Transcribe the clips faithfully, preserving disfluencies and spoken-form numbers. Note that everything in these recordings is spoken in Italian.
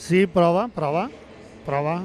Sì, prova, prova, prova.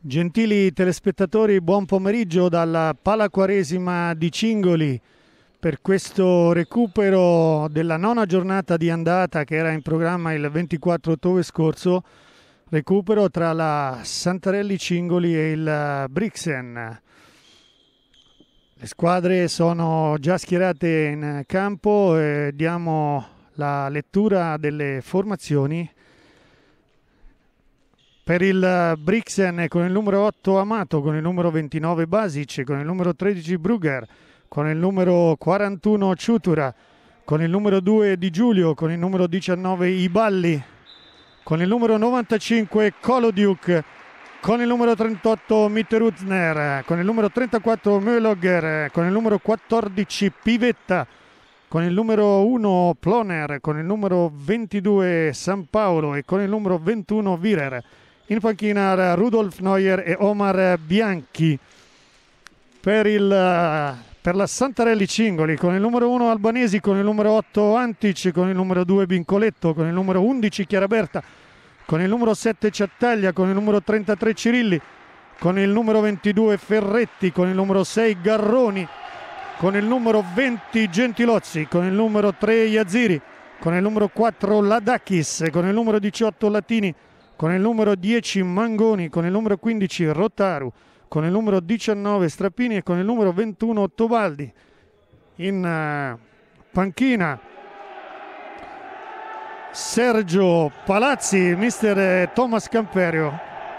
Gentili telespettatori, buon pomeriggio dalla Palaquaresima di Cingoli per questo recupero della nona giornata di andata che era in programma il ventiquattro ottobre scorso, recupero tra la Santarelli Cingoli e il Brixen. Le squadre sono già schierate in campo e diamo la lettura delle formazioni. Per il Brixen con il numero otto Amato, con il numero ventinove Basic, con il numero tredici Brugger, con il numero quarantuno Ciutura, con il numero due Di Giulio, con il numero diciannove Iballi, con il numero novantacinque Kolodiuk, con il numero trentotto Mitteruzner, con il numero trentaquattro Möhlogger, con il numero quattordici Pivetta, con il numero uno Ploner, con il numero ventidue San Paolo e con il numero ventuno Virer. In panchina Rudolf Neuer e Omar Bianchi. Per, il, per la Santarelli Cingoli con il numero uno Albanesi, con il numero otto Antic, con il numero due Bincoletto, con il numero undici Chiaraberta, con il numero sette Ciattaglia, con il numero trentatré Cirilli, con il numero ventidue Ferretti, con il numero sei Garroni, con il numero venti Gentilozzi, con il numero tre Iaziri, con il numero quattro Ladakis, con il numero diciotto Latini, con il numero dieci Mangoni, con il numero quindici Rotaru, con il numero diciannove Strappini e con il numero ventuno Tobaldi. In uh, panchina Sergio Palazzi, mister Thomas Camperio.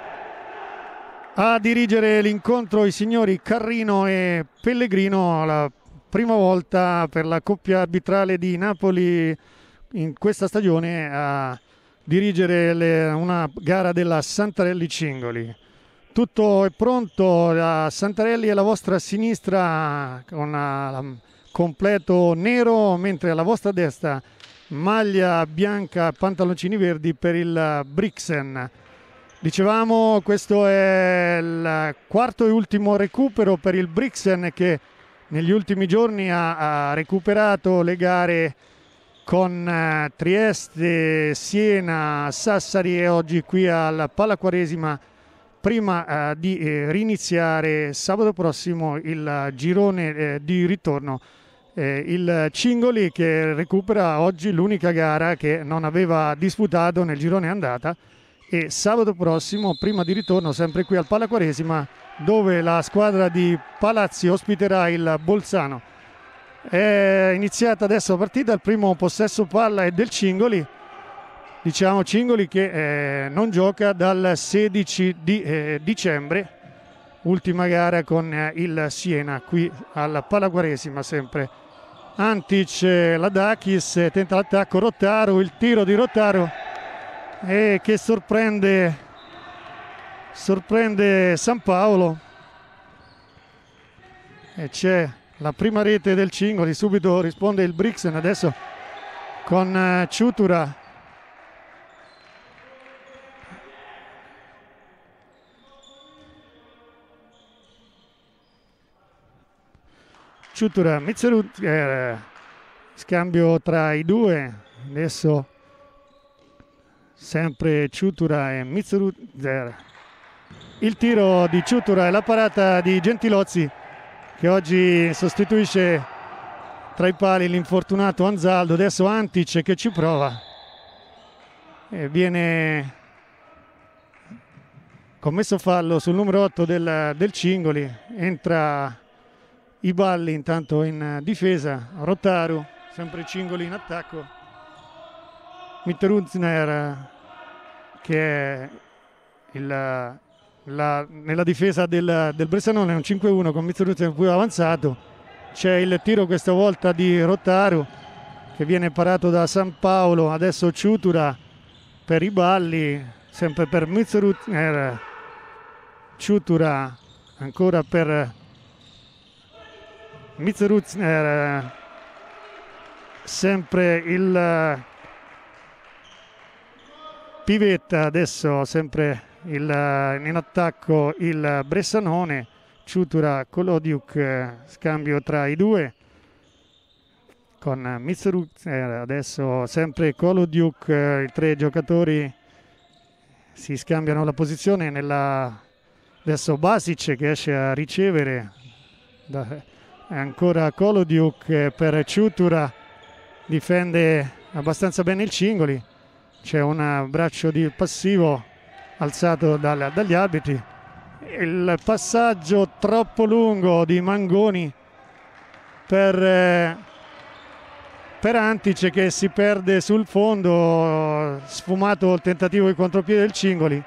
A dirigere l'incontro i signori Carrino e Pellegrino, la prima volta per la coppia arbitrale di Napoli in questa stagione a dirigere le, una gara della Santarelli Cingoli. Tutto è pronto, la Santarelli è la vostra sinistra con un completo nero, mentre alla vostra destra maglia bianca, pantaloncini verdi per il Brixen. Dicevamo, questo è il quarto e ultimo recupero per il Brixen che negli ultimi giorni ha, ha recuperato le gare con eh, Trieste, Siena, Sassari e oggi qui al Palaquaresima prima eh, di eh, riniziare sabato prossimo il girone eh, di ritorno. Eh, il Cingoli che recupera oggi l'unica gara che non aveva disputato nel girone andata e sabato prossimo prima di ritorno sempre qui al Palaquaresima dove la squadra di Palazzi ospiterà il Bolzano. È iniziata adesso la partita, il primo possesso palla è del Cingoli, diciamo Cingoli che eh, non gioca dal sedici di eh, dicembre, ultima gara con eh, il Siena qui al Palaquaresima sempre. Antic, Ladakis, eh, tenta l'attacco, Rotaru, il tiro di Rotaru e che sorprende, sorprende San Paolo e c'è la prima rete del Cingoli, subito risponde il Brixen adesso con uh, Ciutura. Ciutura, Mizzerut, eh, scambio tra i due, adesso sempre Ciutura e Mizzerut. Il tiro di Ciutura e la parata di Gentilozzi che oggi sostituisce tra i pali l'infortunato Anzaldo. Adesso Antic che ci prova e viene commesso fallo sul numero otto del, del Cingoli. Entra Iballi intanto in difesa, Rotaru, sempre Cingoli in attacco, Mitteruzner che è il La, nella difesa del, del Bressanone è un cinque uno con Mitteruzner più avanzato. C'è il tiro questa volta di Rotaru che viene parato da San Paolo, adesso Ciutura per Iballi, sempre per Mitteruzner, Ciutura ancora per Mitteruzner, sempre il Pivetta, adesso sempre il, in attacco il Bressanone, Ciutura, Kolodiuk, scambio tra i due con Mitteruzner, adesso sempre Kolodiuk, i tre giocatori si scambiano la posizione nella Adesso Basic che esce a ricevere, da, ancora Kolodiuk per Ciutura, difende abbastanza bene il Cingoli, c'è un braccio di passivo alzato dal, dagli arbitri, il passaggio troppo lungo di Mangoni per, eh, per Antic che si perde sul fondo, sfumato il tentativo di contropiede del Cingoli.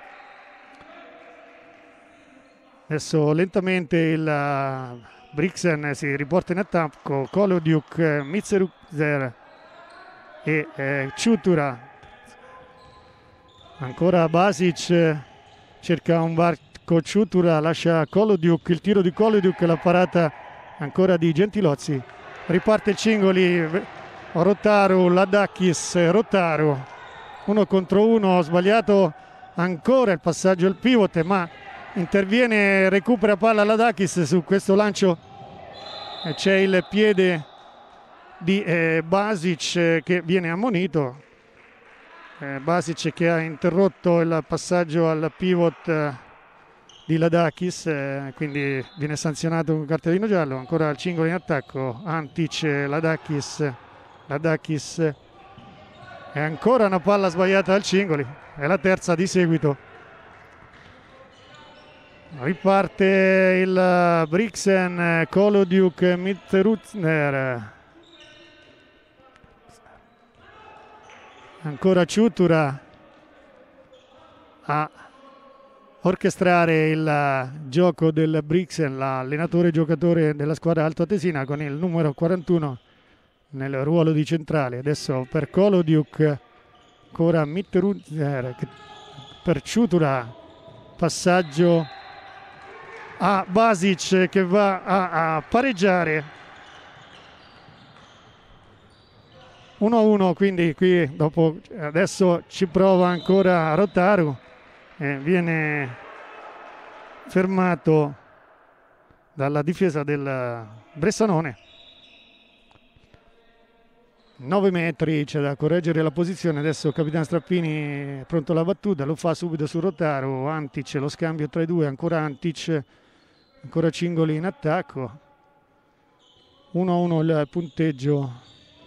Adesso lentamente il uh, Brixen si riporta in attacco, Kolodiuk, Mitserukzer e eh, Ciutura. Ancora Basic cerca un varco, Ciutura lascia Kolodiuk, il tiro di Kolodiuk, la parata ancora di Gentilozzi. Riparte il Cingoli, Rotaru, Ladakis, Rotaru, uno contro uno, sbagliato ancora il passaggio al pivot, ma interviene, recupera palla Ladakis su questo lancio, c'è il piede di eh, Basic che viene ammonito. Eh, Basic che ha interrotto il passaggio al pivot eh, di Ladakis, eh, quindi viene sanzionato con cartellino giallo. Ancora il Cingoli in attacco, Antic, Ladakis, Ladakis e ancora una palla sbagliata al Cingoli, è la terza di seguito. Riparte il Brixen, Kolodiuk, Mitteruzner, ancora Ciutura a orchestrare il gioco del Brixen, l'allenatore giocatore della squadra altoatesina con il numero quarantuno nel ruolo di centrale. Adesso per Kolodiuk, ancora Mitteruzner, per Ciutura, passaggio a Basic che va a, a pareggiare uno a uno, quindi qui dopo adesso ci prova ancora Rotaru e viene fermato dalla difesa del Bressanone. nove metri, c'è da correggere la posizione. Adesso il capitano Strappini è pronto alla battuta, lo fa subito su Rotaru. Antic, lo scambio tra i due, ancora Antic, ancora Cingoli in attacco. uno a uno il punteggio.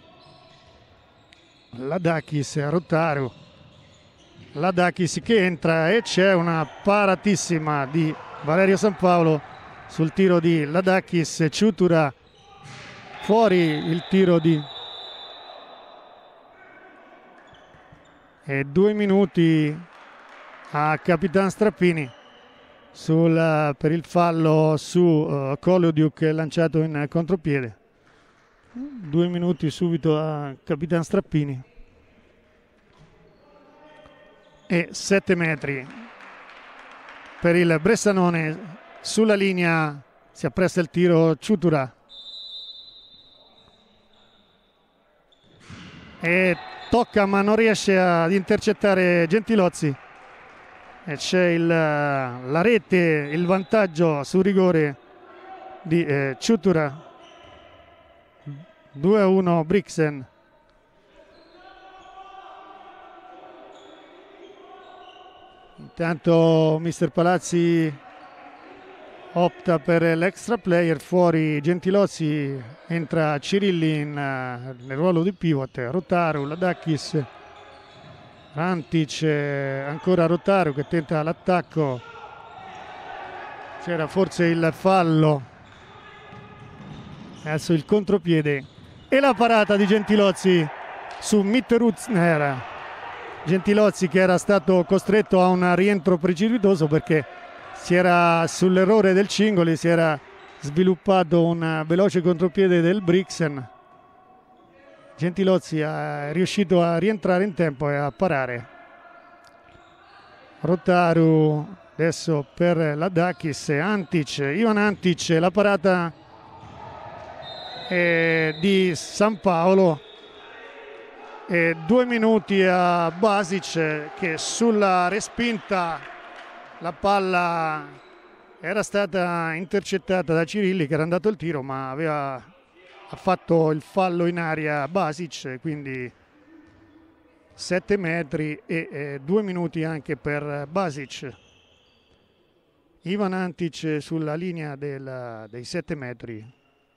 Ladakis, Rotaru, Ladakis che entra e c'è una paratissima di Valerio Sanpaolo sul tiro di Ladakis. Ciutura fuori il tiro di e due minuti a Capitan Strappini sul, per il fallo su uh, Kolodiuk lanciato in contropiede. Due minuti subito a Capitan Strappini e sette metri per il Bressanone. Sulla linea si appresta il tiro Ciutura e tocca ma non riesce ad intercettare Gentilozzi e c'è il, la rete, il vantaggio sul rigore di eh, Ciutura. due a uno Brixen. Intanto mister Palazzi opta per l'extra player, fuori Gentilozzi, entra Cirilli in, uh, nel ruolo di pivot. Rotaru, Ladakis, Antic, ancora Rotaru che tenta l'attacco, c'era forse il fallo, adesso il contropiede e la parata di Gentilozzi su Mitteruzner. Gentilozzi che era stato costretto a un rientro precipitoso perché si era sull'errore del Cingoli, si era sviluppato un veloce contropiede del Brixen. Gentilozzi è riuscito a rientrare in tempo e a parare. Rotaru adesso per Ladakis, Antic, Ivan Antic, la parata eh, di Sanpaolo. E due minuti a Basic che sulla respinta la palla era stata intercettata da Cirilli che era andato il tiro ma aveva ha fatto il fallo in aria Basic, quindi sette metri e eh, due minuti anche per Basic. Ivan Antic sulla linea del, dei sette metri.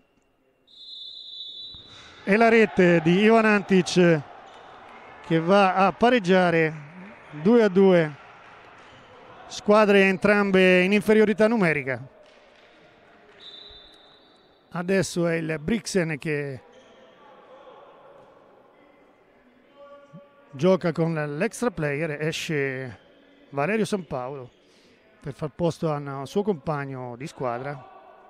E la rete di Ivan Antic che va a pareggiare due a due, squadre entrambe in inferiorità numerica. Adesso è il Brixen che gioca con l'extra player, esce Valerio San Paolo per far posto al suo compagno di squadra.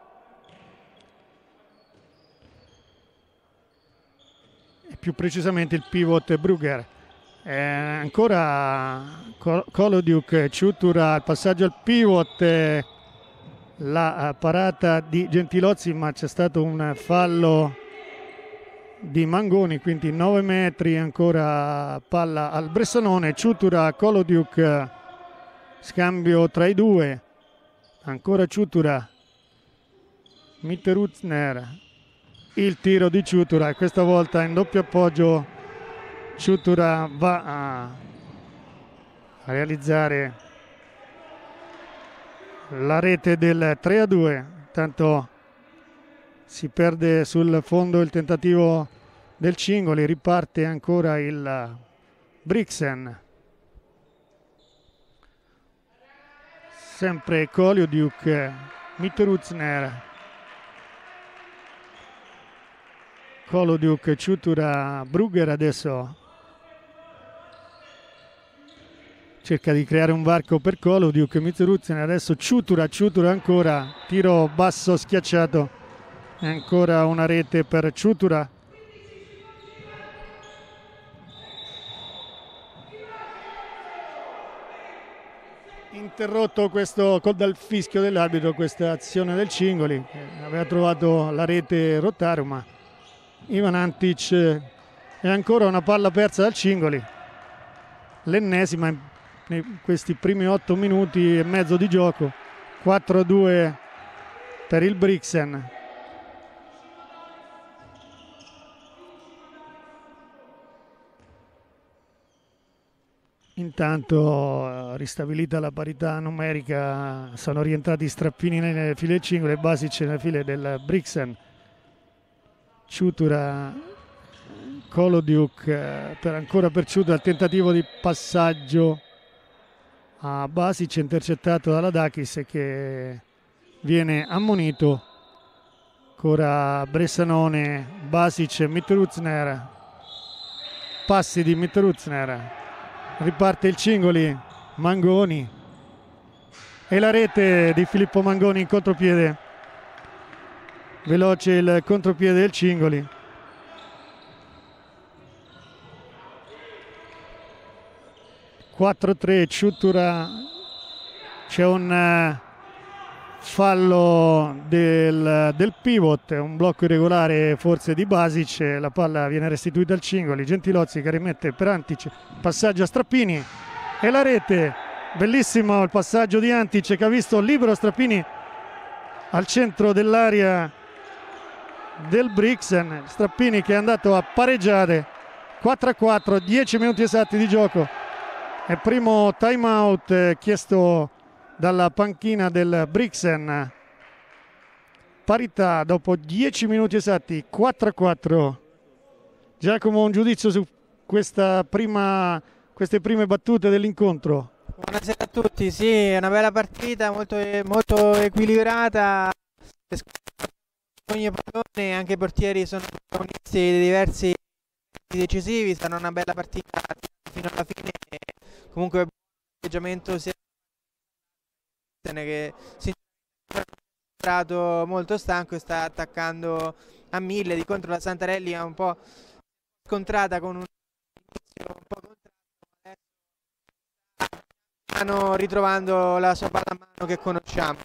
E più precisamente il pivot Brugger. Eh, ancora Kolodiuk, Ciutura, il passaggio al pivot, eh, la parata di Gentilozzi, ma c'è stato un fallo di Mangoni, quindi nove metri, ancora palla al Bressanone. Ciutura, Kolodiuk, scambio tra i due, ancora Ciutura, Mitteruzner, il tiro di Ciutura e questa volta in doppio appoggio Ciutura va a realizzare la rete del tre a due. Tanto si perde sul fondo il tentativo del Cingoli, riparte ancora il Brixen. Sempre Kolodiuk, Mitteruzner, Kolodiuk, Ciutura, Brugger adesso cerca di creare un varco per Kolodiuk, Mitteruzner, adesso Ciutura, Ciutura ancora, tiro basso schiacciato, e ancora una rete per Ciutura. Interrotto questo col dal fischio dell'arbitro questa azione del Cingoli, che aveva trovato la rete Rotaru, ma Ivan Antic è ancora una palla persa dal Cingoli, l'ennesima in questi primi otto minuti e mezzo di gioco. Quattro a due per il Brixen. Intanto, ristabilita la parità numerica, sono rientrati Strappini nelle file del Cingoli e Basic nelle file del Brixen. Ciutura, Kolodiuk, per ancora per Ciutura, il tentativo di passaggio a Basic intercettato dalla Dakis che viene ammonito. Ancora Bressanone, Basic, Mitteruzner, passi di Mitteruzner, riparte il Cingoli, Mangoni e la rete di Filippo Mangoni in contropiede. Veloce il contropiede del Cingoli. quattro a tre, Ciutura, c'è un uh, fallo del, del pivot, un blocco irregolare forse di Basic, la palla viene restituita al Cingoli. Gentilozzi che rimette per Antic, passaggio a Strappini e la rete. Bellissimo il passaggio di Antic che ha visto libero Strappini al centro dell'area del Brixen. Strappini che è andato a pareggiare. Quattro a quattro, dieci minuti esatti di gioco. È primo time out chiesto dalla panchina del Brixen. Parità dopo dieci minuti esatti, quattro a quattro. Giacomo, un giudizio su questa prima, queste prime battute dell'incontro? Buonasera a tutti, sì, è una bella partita, molto, molto equilibrata. Ogni pallone, anche i portieri sono protagonisti di diversi decisivi, sarà una bella partita fino alla fine. Comunque l'atteggiamento sia che si è mostrato molto stanco e sta attaccando a mille. Di contro la Santarelli è un po' scontrata con un inizio un po' contrario, stanno ritrovando la sua palla a mano che conosciamo.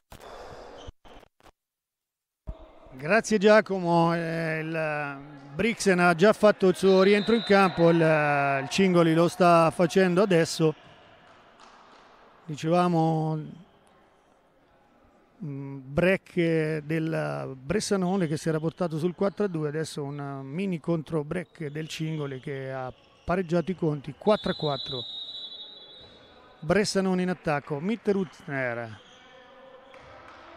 Grazie Giacomo. Eh, il Brixen ha già fatto il suo rientro in campo, il, il Cingoli lo sta facendo adesso. Dicevamo break del Bressanone che si era portato sul quattro a due, adesso un mini contro break del Cingoli che ha pareggiato i conti. Quattro a quattro. Bressanone in attacco, Mitteruzner,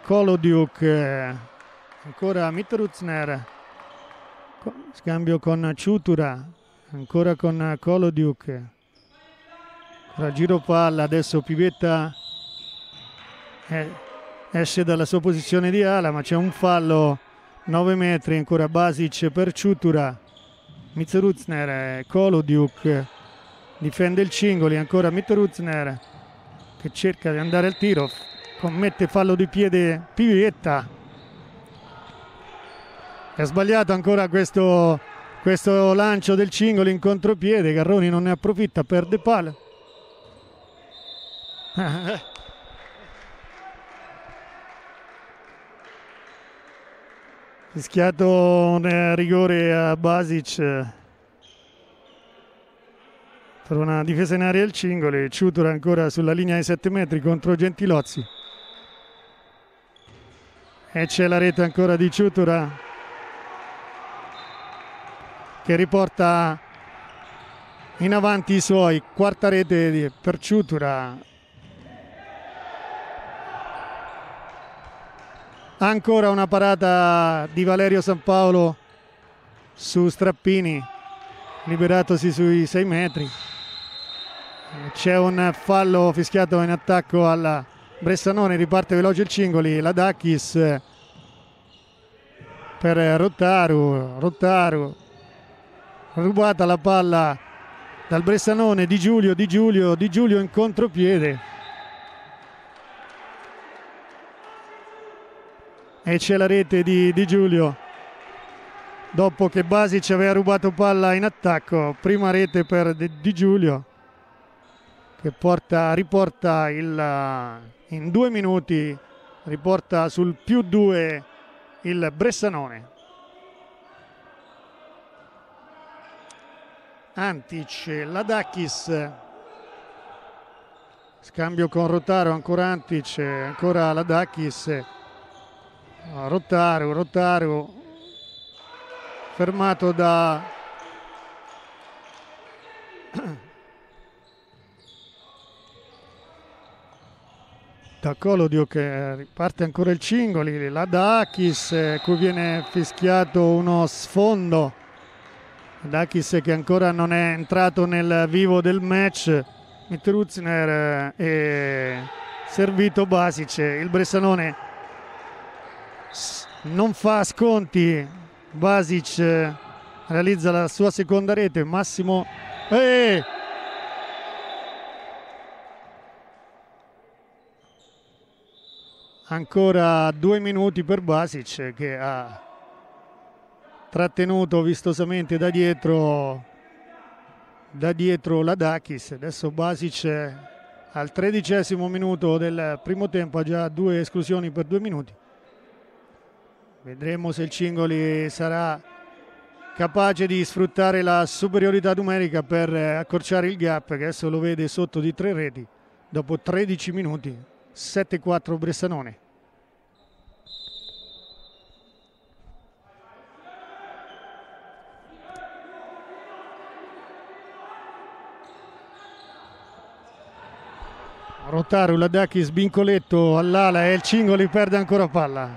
Kolodiuk, ancora Mitruzner, scambio con Ciutura, ancora con Kolodiuk, ancora giro palla, adesso Pivetta eh, esce dalla sua posizione di ala, ma c'è un fallo, nove metri, ancora Basic per Ciutura, Mitruzner, Kolodiuk difende il Cingoli, ancora Mitruzner che cerca di andare al tiro, commette fallo di piede Pivetta. È sbagliato ancora questo, questo lancio del Cingoli in contropiede, Garroni non ne approfitta, perde palla. Fischiato un rigore a Basic per una difesa in area del Cingoli. Ciutura ancora sulla linea ai sette metri contro Gentilozzi. E c'è la rete ancora di Ciutura che riporta in avanti i suoi, quarta rete di, per Ciutura. Ancora una parata di Valerio Sampaolo su Strappini, liberatosi sui sei metri. C'è un fallo fischiato in attacco alla Bressanone, riparte veloce il Cingoli, la Dacchis per Rottaru, Rottaru, rubata la palla dal Bressanone, Di Giulio, Di Giulio, Di Giulio in contropiede. E c'è la rete di Di Giulio, dopo che Basic aveva rubato palla in attacco, prima rete per Di Giulio, che porta, riporta il, in due minuti, riporta sul più due il Bressanone. Antic, Ladakis, scambio con Rotaru, ancora Antic, ancora Ladakis, Rotaru, Rotaru fermato da da Colodio, che riparte ancora il Cingoli, Ladakis, cui viene fischiato uno sfondo. Ladakis che ancora non è entrato nel vivo del match. Mitruzner e servito Basic. Il Bressanone non fa sconti, Basic realizza la sua seconda rete, Massimo eh! ancora due minuti per Basic, che ha trattenuto vistosamente da dietro da dietro Ladakis. Adesso Basic al tredicesimo minuto del primo tempo ha già due esclusioni per due minuti. Vedremo se il Cingoli sarà capace di sfruttare la superiorità numerica per accorciare il gap, che adesso lo vede sotto di tre reti dopo tredici minuti. sette quattro Bressanone. Rotaru, Ladakis, Bincoletto all'ala e il Cingoli perde ancora palla.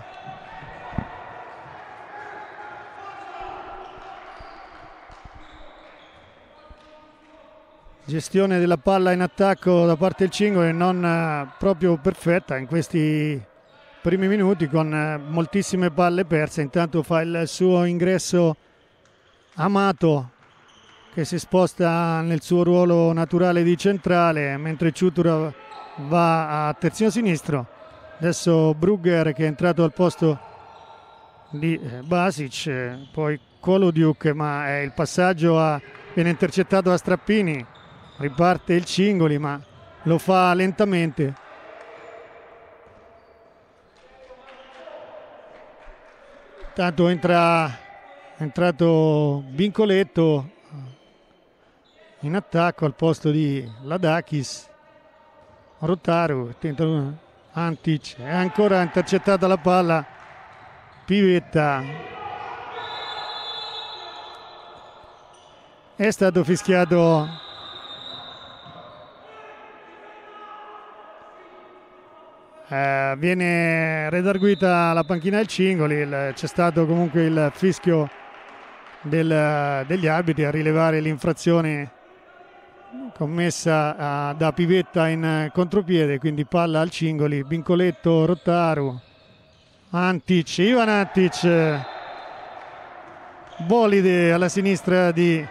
Gestione della palla in attacco da parte del Cingoli non eh, proprio perfetta in questi primi minuti, con eh, moltissime palle perse. Intanto fa il suo ingresso Amato, che si sposta nel suo ruolo naturale di centrale, mentre Ciutura va a terzino sinistro. Adesso Brugger, che è entrato al posto di Basic, poi Kolodiuk, ma è il passaggio a, viene intercettato a Strappini. Riparte il Cingoli, ma lo fa lentamente. Intanto entra, è entrato Bincoletto in attacco al posto di Ladakis. Rotaru, tenta Antic, è ancora intercettata la palla. Pivetta. È stato fischiato Eh, viene redarguita la panchina del Cingoli, c'è stato comunque il fischio del, degli arbitri a rilevare l'infrazione commessa uh, da Pivetta in contropiede, quindi palla al Cingoli, Bincoletto, Rottaru, Antic, Ivan Antic, bolide alla sinistra di,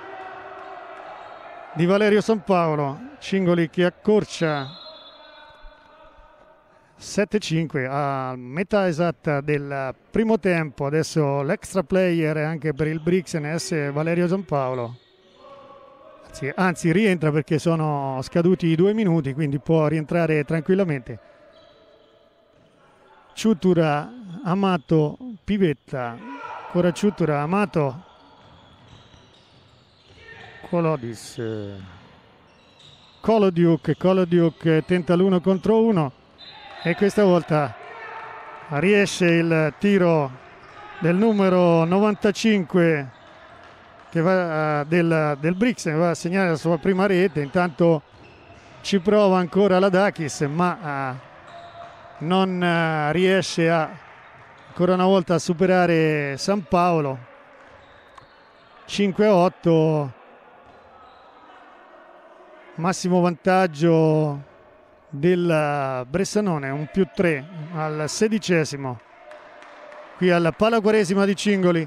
di Valerio Sanpaolo, Cingoli che accorcia. sette cinque a metà esatta del primo tempo, adesso l'extra player anche per il Brixen S Valerio Sanpaolo, anzi, anzi rientra perché sono scaduti i due minuti, quindi può rientrare tranquillamente. Ciutura, Amato, Pivetta, ancora Ciutura, Amato, Kolodis, Kolodiuk, Kolodiuk tenta l'uno contro uno e questa volta riesce il tiro del numero novantacinque che va, del, del Brixen, va a segnare la sua prima rete. Intanto ci prova ancora Ladakis, ma uh, non uh, riesce a, ancora una volta a superare Sanpaolo. cinque a otto, massimo vantaggio del Bressanone, un più tre al sedicesimo qui al Palaquaresima di Cingoli.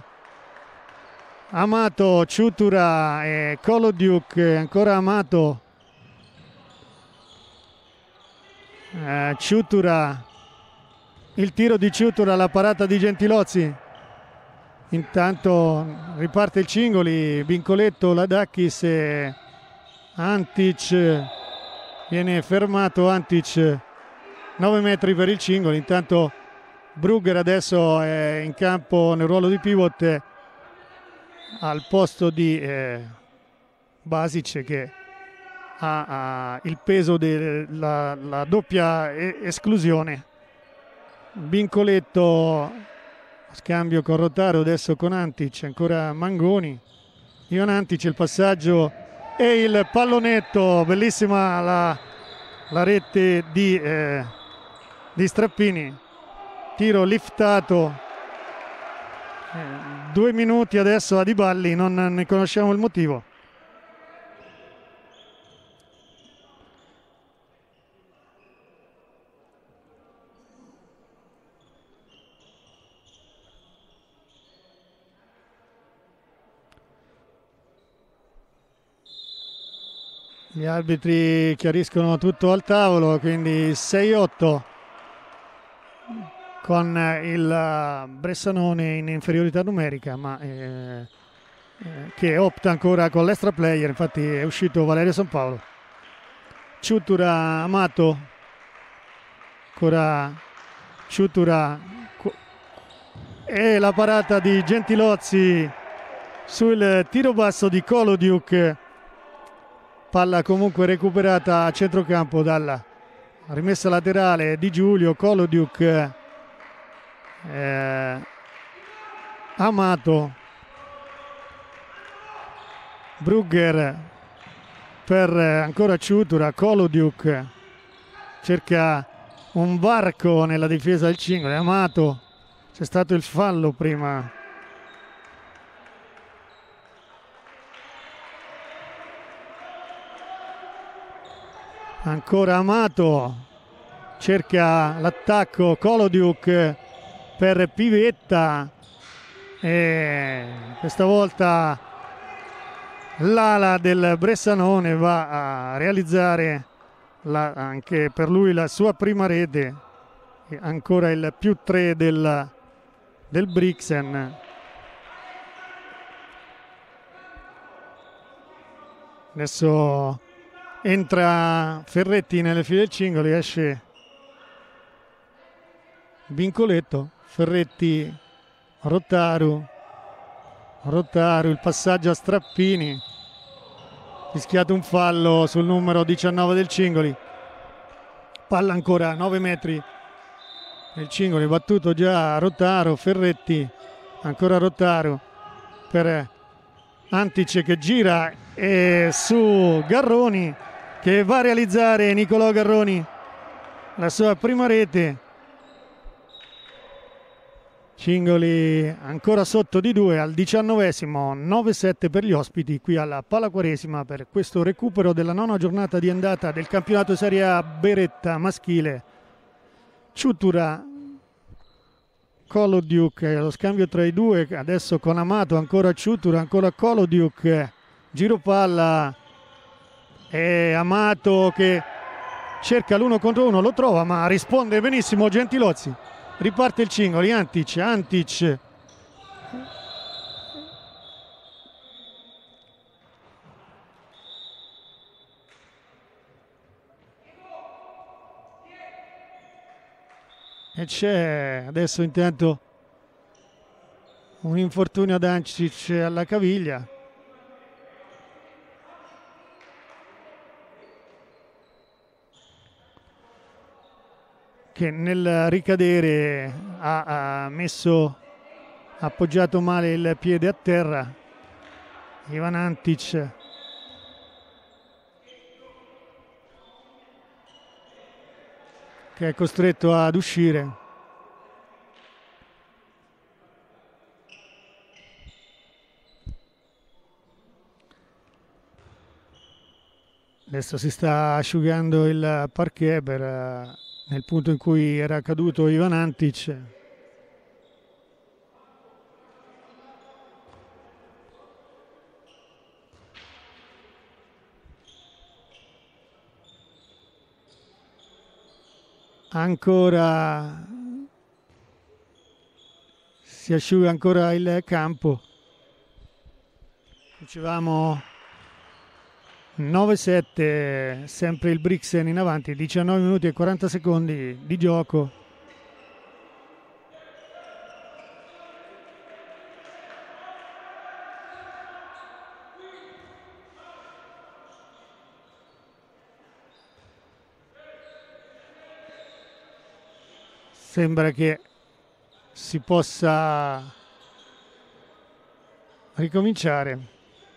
Amato, Ciutura e Kolodiuk, ancora Amato, eh, Ciutura, il tiro di Ciutura, la parata di Gentilozzi. Intanto riparte il Cingoli, Bincoletto, Ladakis e Antic. Viene fermato Antic, nove metri per il Cingoli. Intanto Brugger adesso è in campo nel ruolo di pivot al posto di eh, Basic, che ha, ha il peso della la doppia esclusione. Bincoletto, scambio con Rotaru, adesso con Antic, ancora Mangoni. Ivan Antic, il passaggio e il pallonetto, bellissima la, la rete di, eh, di Strappini, tiro liftato, eh, due minuti adesso a Di Balli, non ne conosciamo il motivo. Gli arbitri chiariscono tutto al tavolo, quindi sei otto con il Bressanone in inferiorità numerica, ma eh, eh, che opta ancora con l'extra player. Infatti è uscito Valerio Sanpaolo. Ciutura, Amato, ancora Ciutura e la parata di Gentilozzi sul tiro basso di Kolodiuk. Palla comunque recuperata a centrocampo dalla rimessa laterale di Giulio. Kolodiuk, eh, Amato, Brugger per ancora Ciutura. Kolodiuk cerca un varco nella difesa del Cingoli. Amato, c'è stato il fallo prima. Ancora Amato, cerca l'attacco Kolodiuk per Pivetta e questa volta l'ala del Bressanone va a realizzare la, anche per lui la sua prima rete. E ancora il più tre del, del Brixen. Adesso entra Ferretti nelle file del Cingoli, esce Bincoletto, Ferretti, Rotaru, Rotaru, il passaggio a Strappini, fischiato un fallo sul numero diciannove del Cingoli. Palla ancora a nove metri il Cingoli, battuto già Rotaru, Ferretti, ancora Rotaru per Antic che gira e su Garroni che va a realizzare Nicolò Garroni la sua prima rete. Cingoli ancora sotto di due al diciannovesimo, nove sette per gli ospiti qui alla Pala Quaresima per questo recupero della nona giornata di andata del campionato Serie A Beretta maschile. Ciutura, Kolodiuk, lo scambio tra i due adesso con Amato, ancora Ciutura, ancora Kolodiuk, giro palla e Amato che cerca l'uno contro uno, lo trova ma risponde benissimo Gentilozzi. Riparte il Cingoli, Antic, Antic. E c'è adesso intanto un infortunio ad Antic alla caviglia. Che nel ricadere ha, ha messo, ha appoggiato male il piede a terra. Ivan Antic. Che è costretto ad uscire. Adesso si sta asciugando il parquet per... nel punto in cui era caduto Ivan Antic. Ancora si asciuga ancora il campo. Dicevamo nove sette, sempre il Brixen in avanti, diciannove minuti e quaranta secondi di gioco. Sembra che si possa ricominciare.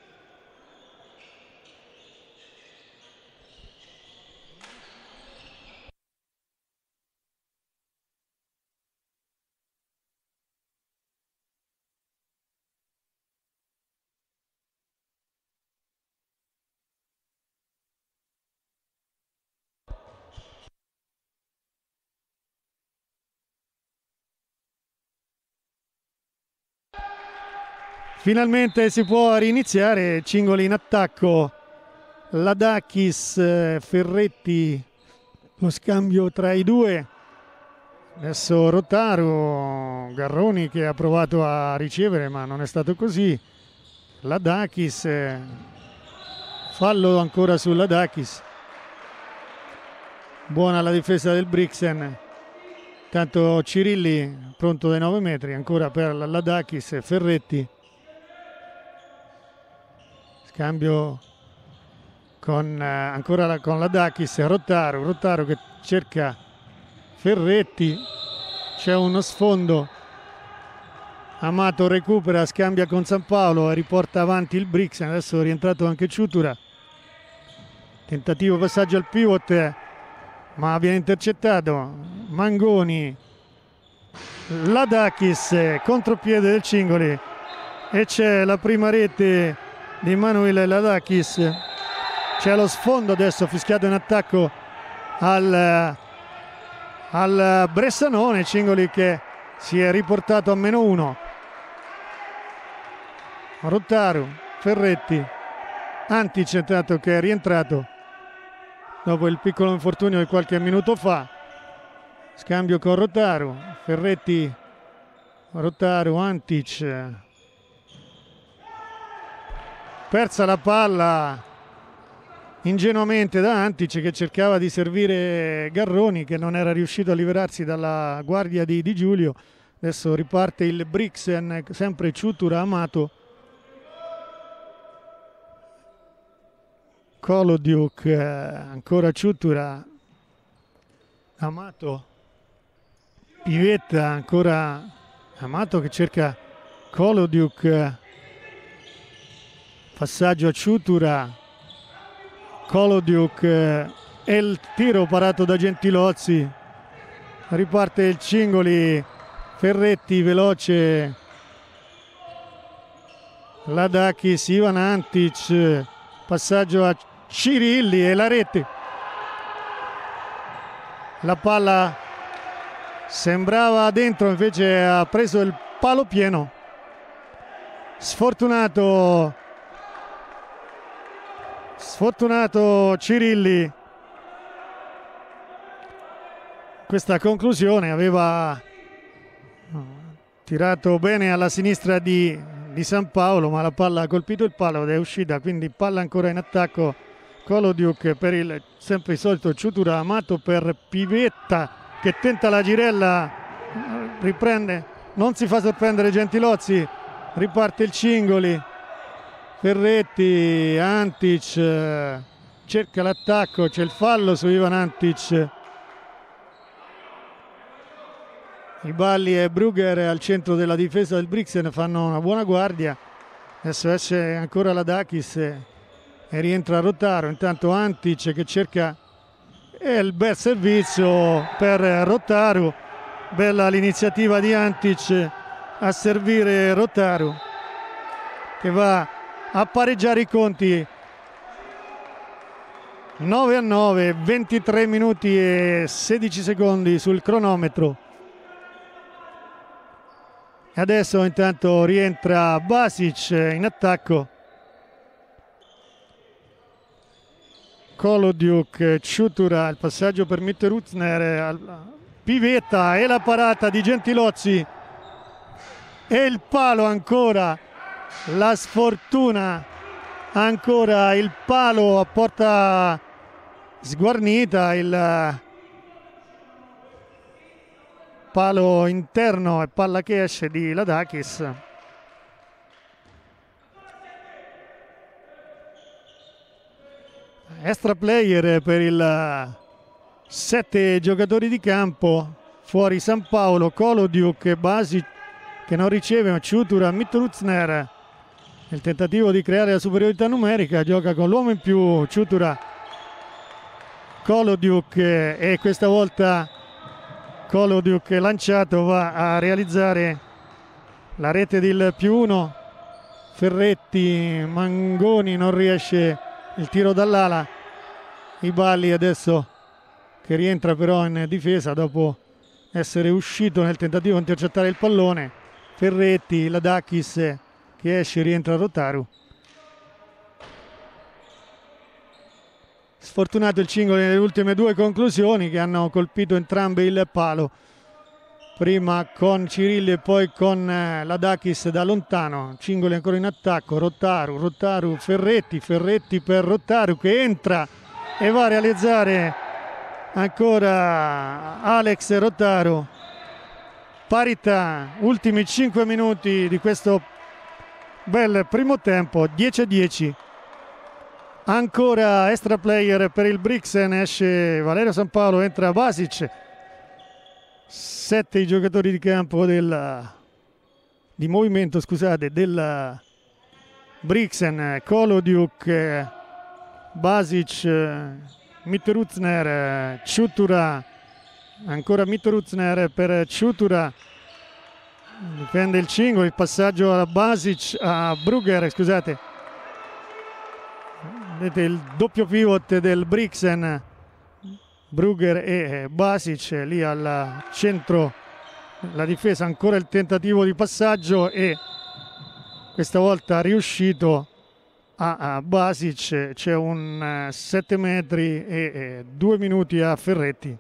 Finalmente si può riniziare. Cingoli in attacco, Ladakis, Ferretti, lo scambio tra i due. Adesso Rotaru, Garroni che ha provato a ricevere ma non è stato così. Ladakis, fallo ancora su Ladakis. Buona la difesa del Brixen. Tanto Cirilli pronto dai nove metri, ancora per Ladakis, Ferretti. Cambio con, eh, ancora con Ladakis, Rotaru, Rotaru che cerca Ferretti, c'è uno sfondo, Amato recupera, scambia con San Paolo e riporta avanti il Brixen, adesso è rientrato anche Ciutura, tentativo passaggio al pivot ma viene intercettato, Mangoni, Ladakis, contropiede del Cingoli e c'è la prima rete di Manuel Ladakis. C'è lo sfondo adesso fischiato in attacco al, al Bressanone. Cingoli che si è riportato a meno uno. Rotaru, Ferretti, Antic intanto che è rientrato dopo il piccolo infortunio di qualche minuto fa. Scambio con Rotaru, Ferretti, Rotaru, Antic. Persa la palla ingenuamente da Antic che cercava di servire Garroni che non era riuscito a liberarsi dalla guardia di Di Giulio. Adesso riparte il Brixen, sempre Ciutura, Amato. Kolodiuk, ancora Ciutura, Amato, Pivetta, ancora Amato che cerca Kolodiuk. Passaggio a Ciutura, Kolodiuk e il tiro parato da Gentilozzi. Riparte il Cingoli, Ferretti veloce, Ladakis, Ivan Antic, passaggio a Cirilli e la rete. La palla sembrava dentro, invece ha preso il palo pieno. Sfortunato, sfortunato Cirilli. Questa conclusione aveva tirato bene alla sinistra di, di San Paolo, ma la palla ha colpito il palo ed è uscita, quindi palla ancora in attacco. Kolodiuk per il sempre il solito Ciutura, Amato per Pivetta che tenta la girella, riprende, non si fa sorprendere Gentilozzi, riparte il Cingoli, Ferretti, Antic cerca l'attacco, c'è il fallo su Ivan Antic. I Balli e Brugger al centro della difesa del Brixen fanno una buona guardia. Adesso esce ancora Ladakis e, e rientra Rottaro. Intanto Antic che cerca e il bel servizio per Rottaro. Bella l'iniziativa di Antic a servire Rottaro, che va a pareggiare i conti. nove a nove, ventitré minuti e sedici secondi sul cronometro. Adesso intanto rientra Basic in attacco. Kolodiuk, Ciutura, il passaggio per Mitteruzner, Pivetta e la parata di Gentilozzi. E il palo ancora, la sfortuna, ancora il palo a porta sguarnita, il palo interno e palla che esce di Ladakis. Extra player per il sette giocatori di campo, fuori San Paolo, Kolodiuk e Basic che non riceve, Ciutura, Mitteruzner nel tentativo di creare la superiorità numerica, gioca con l'uomo in più, Ciutura, Kolodiuk e questa volta Kolodiuk lanciato va a realizzare la rete del più uno. Ferretti, Mangoni non riesce il tiro dall'ala. I Balli adesso che rientra però in difesa dopo essere uscito nel tentativo di intercettare il pallone. Ferretti, Ladakis che esce, rientra Rotaru. Sfortunato il Cingoli nelle ultime due conclusioni che hanno colpito entrambe il palo, prima con Cirilli e poi con eh, Ladakis da lontano. Cingoli ancora in attacco, Rotaru, Rotaru, Ferretti, Ferretti per Rotaru che entra e va a realizzare ancora Alex Rotaru. Parità, ultimi cinque minuti di questo bel primo tempo, dieci a dieci. Ancora extra player per il Brixen, esce Valerio San Paolo, entra Basic. Sette i giocatori di campo del, di movimento, scusate, del Brixen, Kolodiuk, Basic, Mitteruzner, Ciutura, ancora Mitteruzner per Ciutura, difende il Cingoli, il passaggio a Basic, a Brugger, scusate. Vedete il doppio pivot del Brixen, Brugger e Basic lì al centro, la difesa, ancora il tentativo di passaggio e questa volta riuscito a, a Basic. C'è un sette metri e due minuti a Ferretti.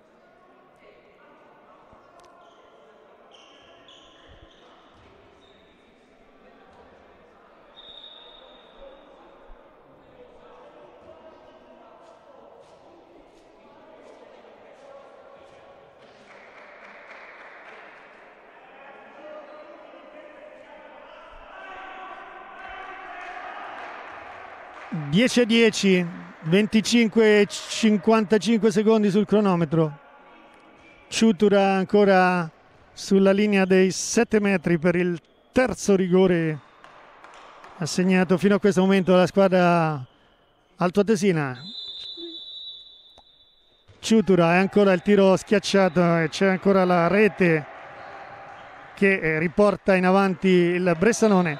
dieci a dieci, venticinque e cinquantacinque secondi sul cronometro. Ciutura ancora sulla linea dei sette metri per il terzo rigore assegnato fino a questo momento alla squadra altoatesina. Ciutura, è ancora il tiro schiacciato e c'è ancora la rete che riporta in avanti il Bressanone.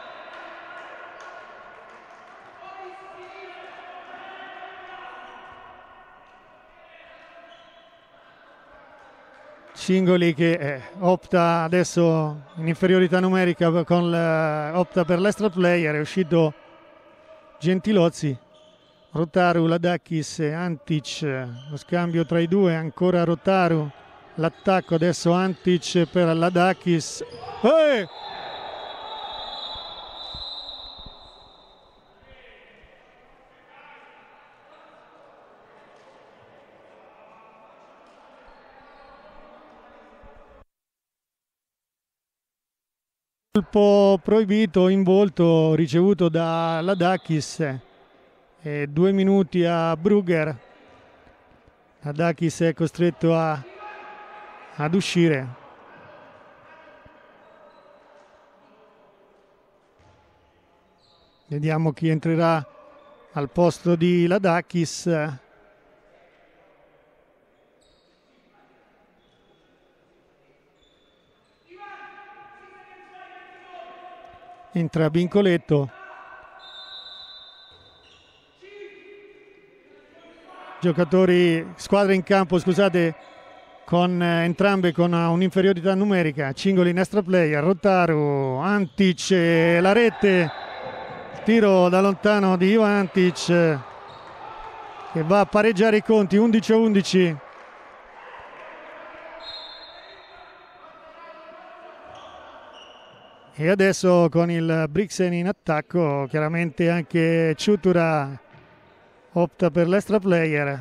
Cingoli che eh, opta adesso in inferiorità numerica, con opta per l'extra player, è uscito Gentilozzi. Rotaru, Ladakis, Antic, lo scambio tra i due, ancora Rotaru, l'attacco adesso Antic per Ladakis. Eh! Colpo proibito in volto ricevuto da Ladakis. E due minuti a Brugger. Ladakis è costretto a, ad uscire. Vediamo chi entrerà al posto di Ladakis. Entra Bincoletto. Giocatori, squadre in campo, scusate, con eh, entrambe con uh, un'inferiorità numerica. Cingoli in extra player, Rotaru, Antic, eh, la rete, tiro da lontano di Ivan Antic eh, che va a pareggiare i conti, undici a undici. E adesso con il Brixen in attacco, chiaramente anche Ciutura opta per l'extra player.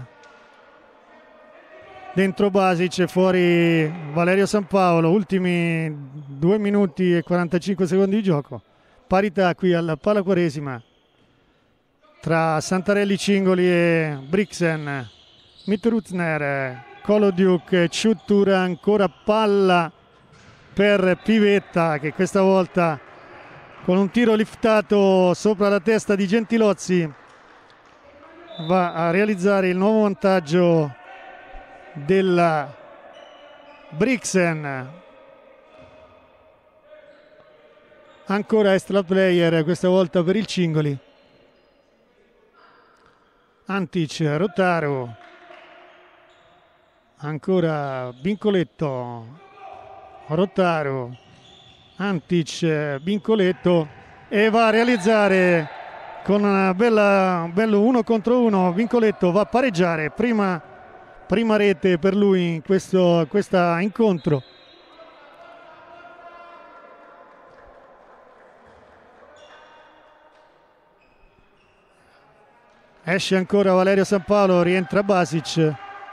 Dentro Basic, fuori Valerio Sampaolo, ultimi due minuti e quarantacinque secondi di gioco. Parità qui alla palla quaresima tra Santarelli, Cingoli e Brixen. Mitruzner, Kolodiuk, Ciutura, ancora palla per Pivetta che questa volta con un tiro liftato sopra la testa di Gentilozzi va a realizzare il nuovo vantaggio della Brixen. Ancora extra player, questa volta per il Cingoli. Antic, Rotaru, ancora Bincoletto, Rotaru, Antic, Bincoletto, e va a realizzare con una bella, un bello uno contro uno. Bincoletto va a pareggiare, prima, prima rete per lui in questo questa incontro. Esce ancora Valerio Sampaolo, rientra Basic.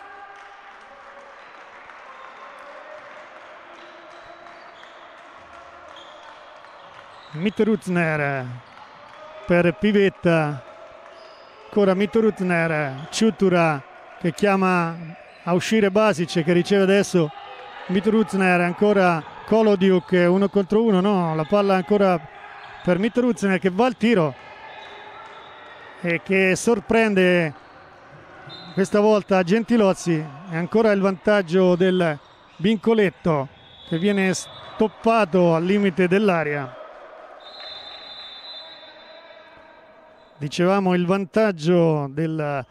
Mitruzner per Pivetta, ancora Mitruzner, Ciutura che chiama a uscire Basic, che riceve adesso Mitruzner, ancora Kolodiuk, uno contro uno, no, la palla ancora per Mitruzner che va al tiro e che sorprende questa volta Gentilozzi. E ancora il vantaggio del Bincoletto che viene stoppato al limite dell'area. Dicevamo il vantaggio del,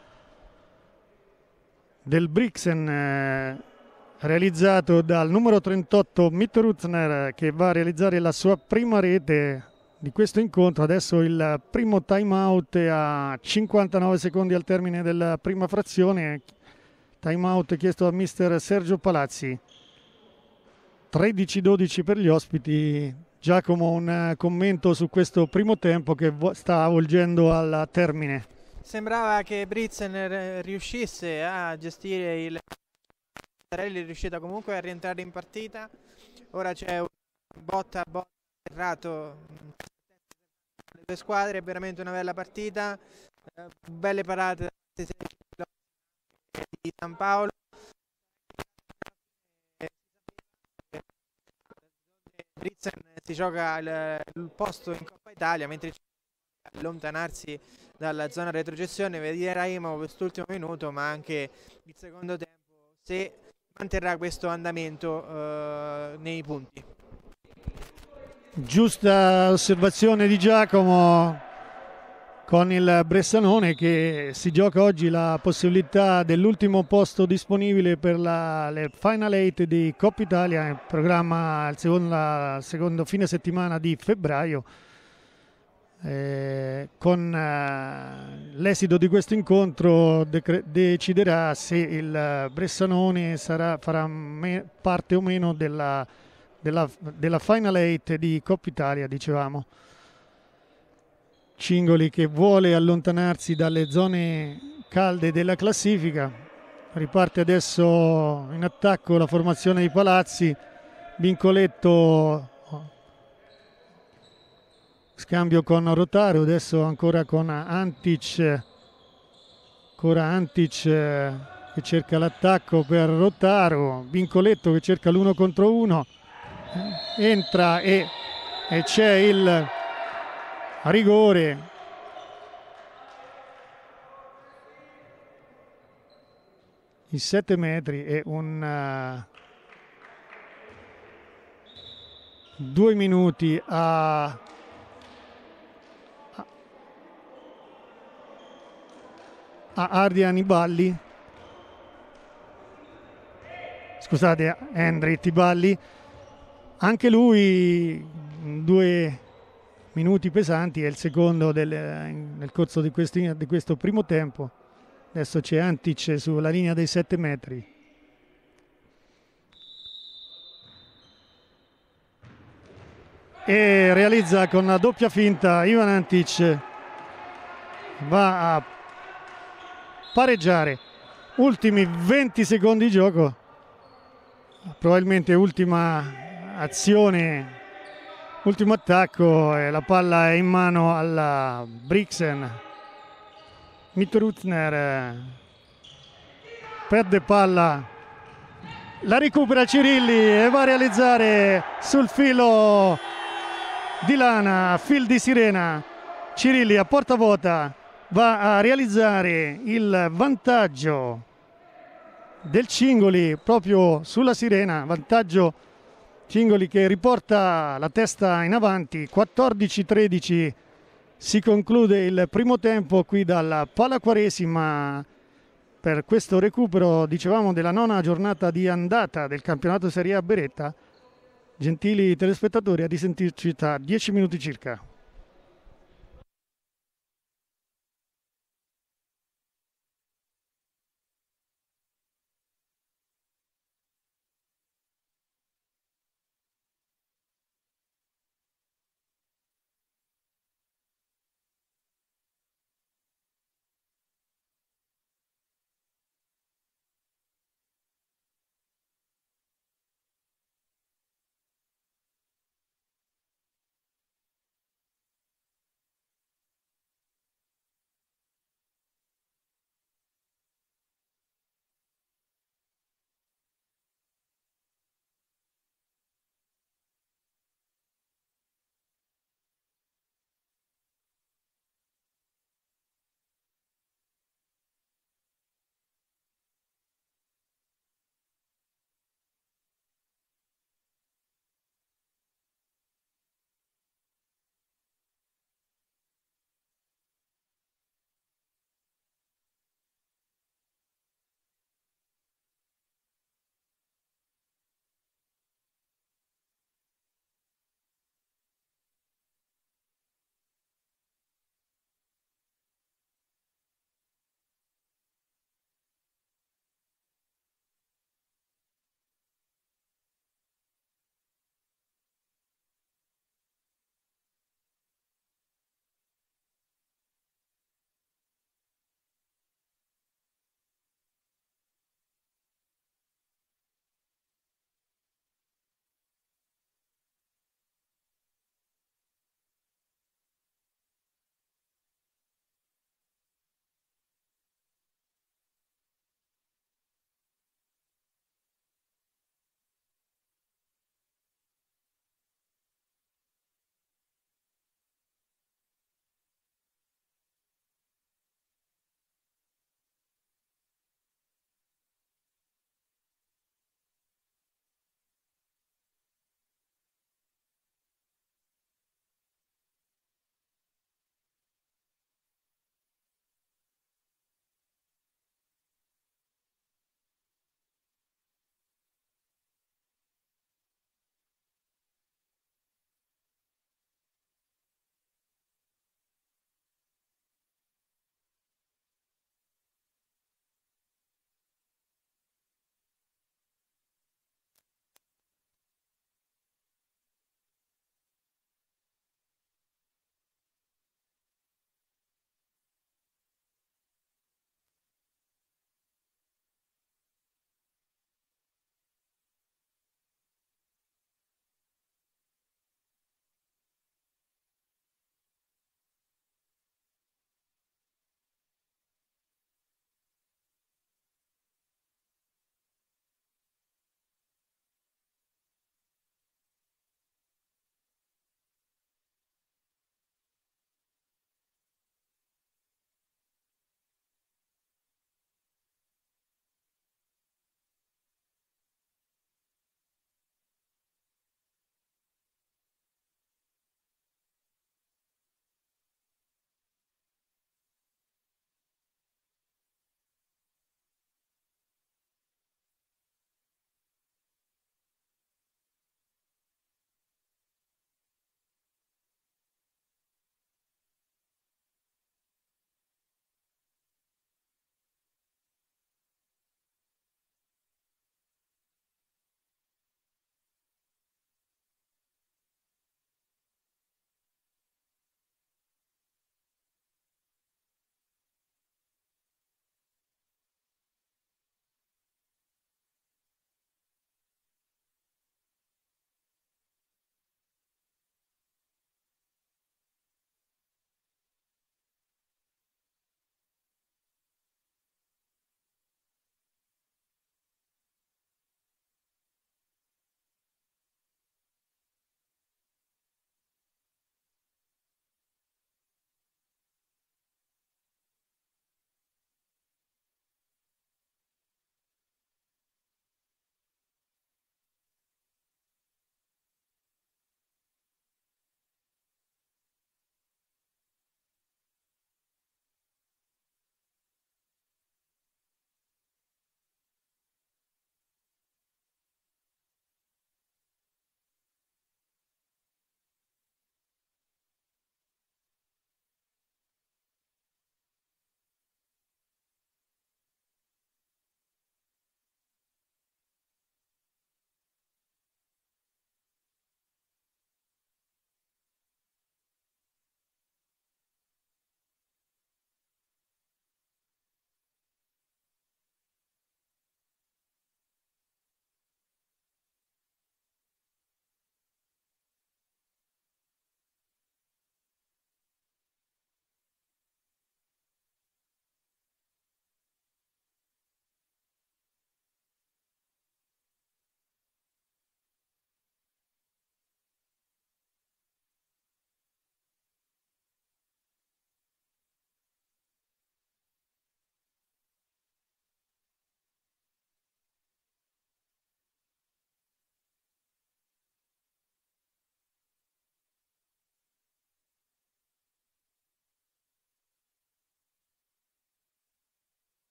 del Brixen eh, realizzato dal numero trentotto Mitruzner, che va a realizzare la sua prima rete di questo incontro. Adesso il primo time out a cinquantanove secondi al termine della prima frazione. Time out chiesto da mister Sergio Palazzi. tredici dodici per gli ospiti. Giacomo, un commento su questo primo tempo che sta volgendo al termine. Sembrava che Brixen riuscisse a gestire il Santarelli, è riuscita comunque a rientrare in partita. Ora c'è un botta a botta errato le due squadre, è veramente una bella partita, eh, belle parate di San Paolo. Brixen si gioca il, il posto in Coppa Italia, mentre allontanarsi dalla zona retrocessione. Vedremo quest'ultimo minuto, ma anche il secondo tempo se manterrà questo andamento eh, nei punti. Giusta osservazione di Giacomo con il Bressanone, che si gioca oggi la possibilità dell'ultimo posto disponibile per la, le Final Eight di Coppa Italia, in programma il secondo, il secondo fine settimana di febbraio. Eh, con eh, l'esito di questo incontro decre- deciderà se il Bressanone sarà, farà me- parte o meno della, della, della Final Eight di Coppa Italia, dicevamo. Cingoli che vuole allontanarsi dalle zone calde della classifica. Riparte adesso in attacco la formazione di Palazzi. Vincoletto, scambio con Rotaro, adesso ancora con Antic, ancora Antic che cerca l'attacco per Rotaro, Vincoletto che cerca l'uno contro uno, entra e, e c'è il rigore. I sette metri e un uh, due minuti a, a Ardian Tiballi, scusate, Henry Tiballi, anche lui due minuti pesanti, è il secondo del, nel corso di, questi, di questo primo tempo. Adesso c'è Antic sulla linea dei sette metri. E realizza con una doppia finta Ivan Antic, va a pareggiare. Ultimi venti secondi di gioco, probabilmente ultima azione, ultimo attacco, e la palla è in mano alla Brixen. Mitruzner perde palla, la recupera Cirilli e va a realizzare sul filo di lana, fil di sirena. Cirilli a porta vuota va a realizzare il vantaggio del Cingoli proprio sulla sirena, vantaggio Cingoli che riporta la testa in avanti. Quattordici tredici si conclude il primo tempo qui dalla Palaquaresima per questo recupero, dicevamo, della nona giornata di andata del campionato Serie A Beretta. Gentili telespettatori, a risentirci tra dieci minuti circa.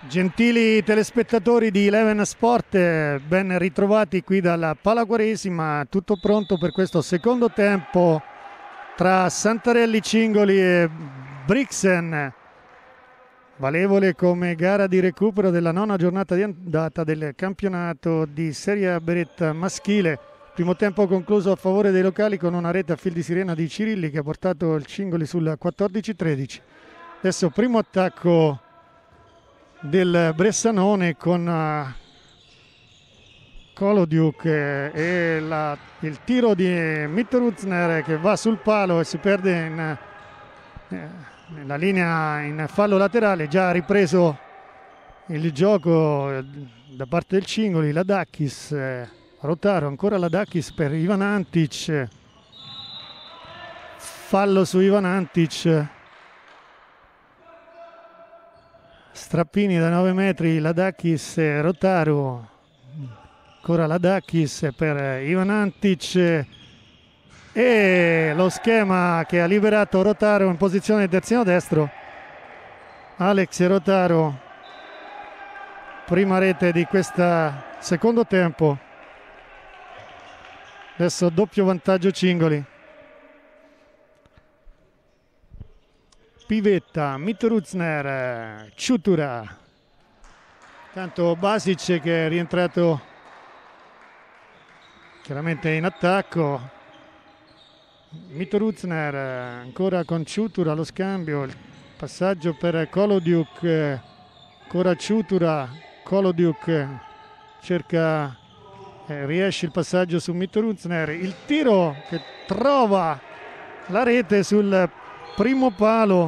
Gentili telespettatori di Eleven Sport, ben ritrovati qui dalla Palaquaresima, tutto pronto per questo secondo tempo tra Santarelli Cingoli e Brixen, valevole come gara di recupero della nona giornata di andata del campionato di Serie A Beretta maschile. Primo tempo concluso a favore dei locali con una rete a fil di sirena di Cirilli che ha portato il Cingoli sul quattordici tredici. Adesso primo attacco del Bressanone con uh, Kolodiuk eh, e la, il tiro di Mitteruzner che va sul palo e si perde in, eh, nella linea in fallo laterale. Già ripreso il gioco eh, da parte del Cingoli. Ladakis, eh, Rotaro, ancora Ladakis per Ivan Antic, fallo su Ivan Antic. Strappini da nove metri, Ladakis e Rotaro, ancora Ladakis per Ivan Antic e lo schema che ha liberato Rotaro in posizione di terzino destro. Alex Rotaro, prima rete di questo secondo tempo. Adesso doppio vantaggio Cingoli. Pivetta, Mitteruzner, Ciutura. Tanto Basic che è rientrato chiaramente in attacco. Mitteruzner ancora con Ciutura, lo scambio, il passaggio per Kolodiuk, ancora Ciutura, Kolodiuk cerca, eh, riesce il passaggio su Mitteruzner, il tiro che trova la rete sul primo palo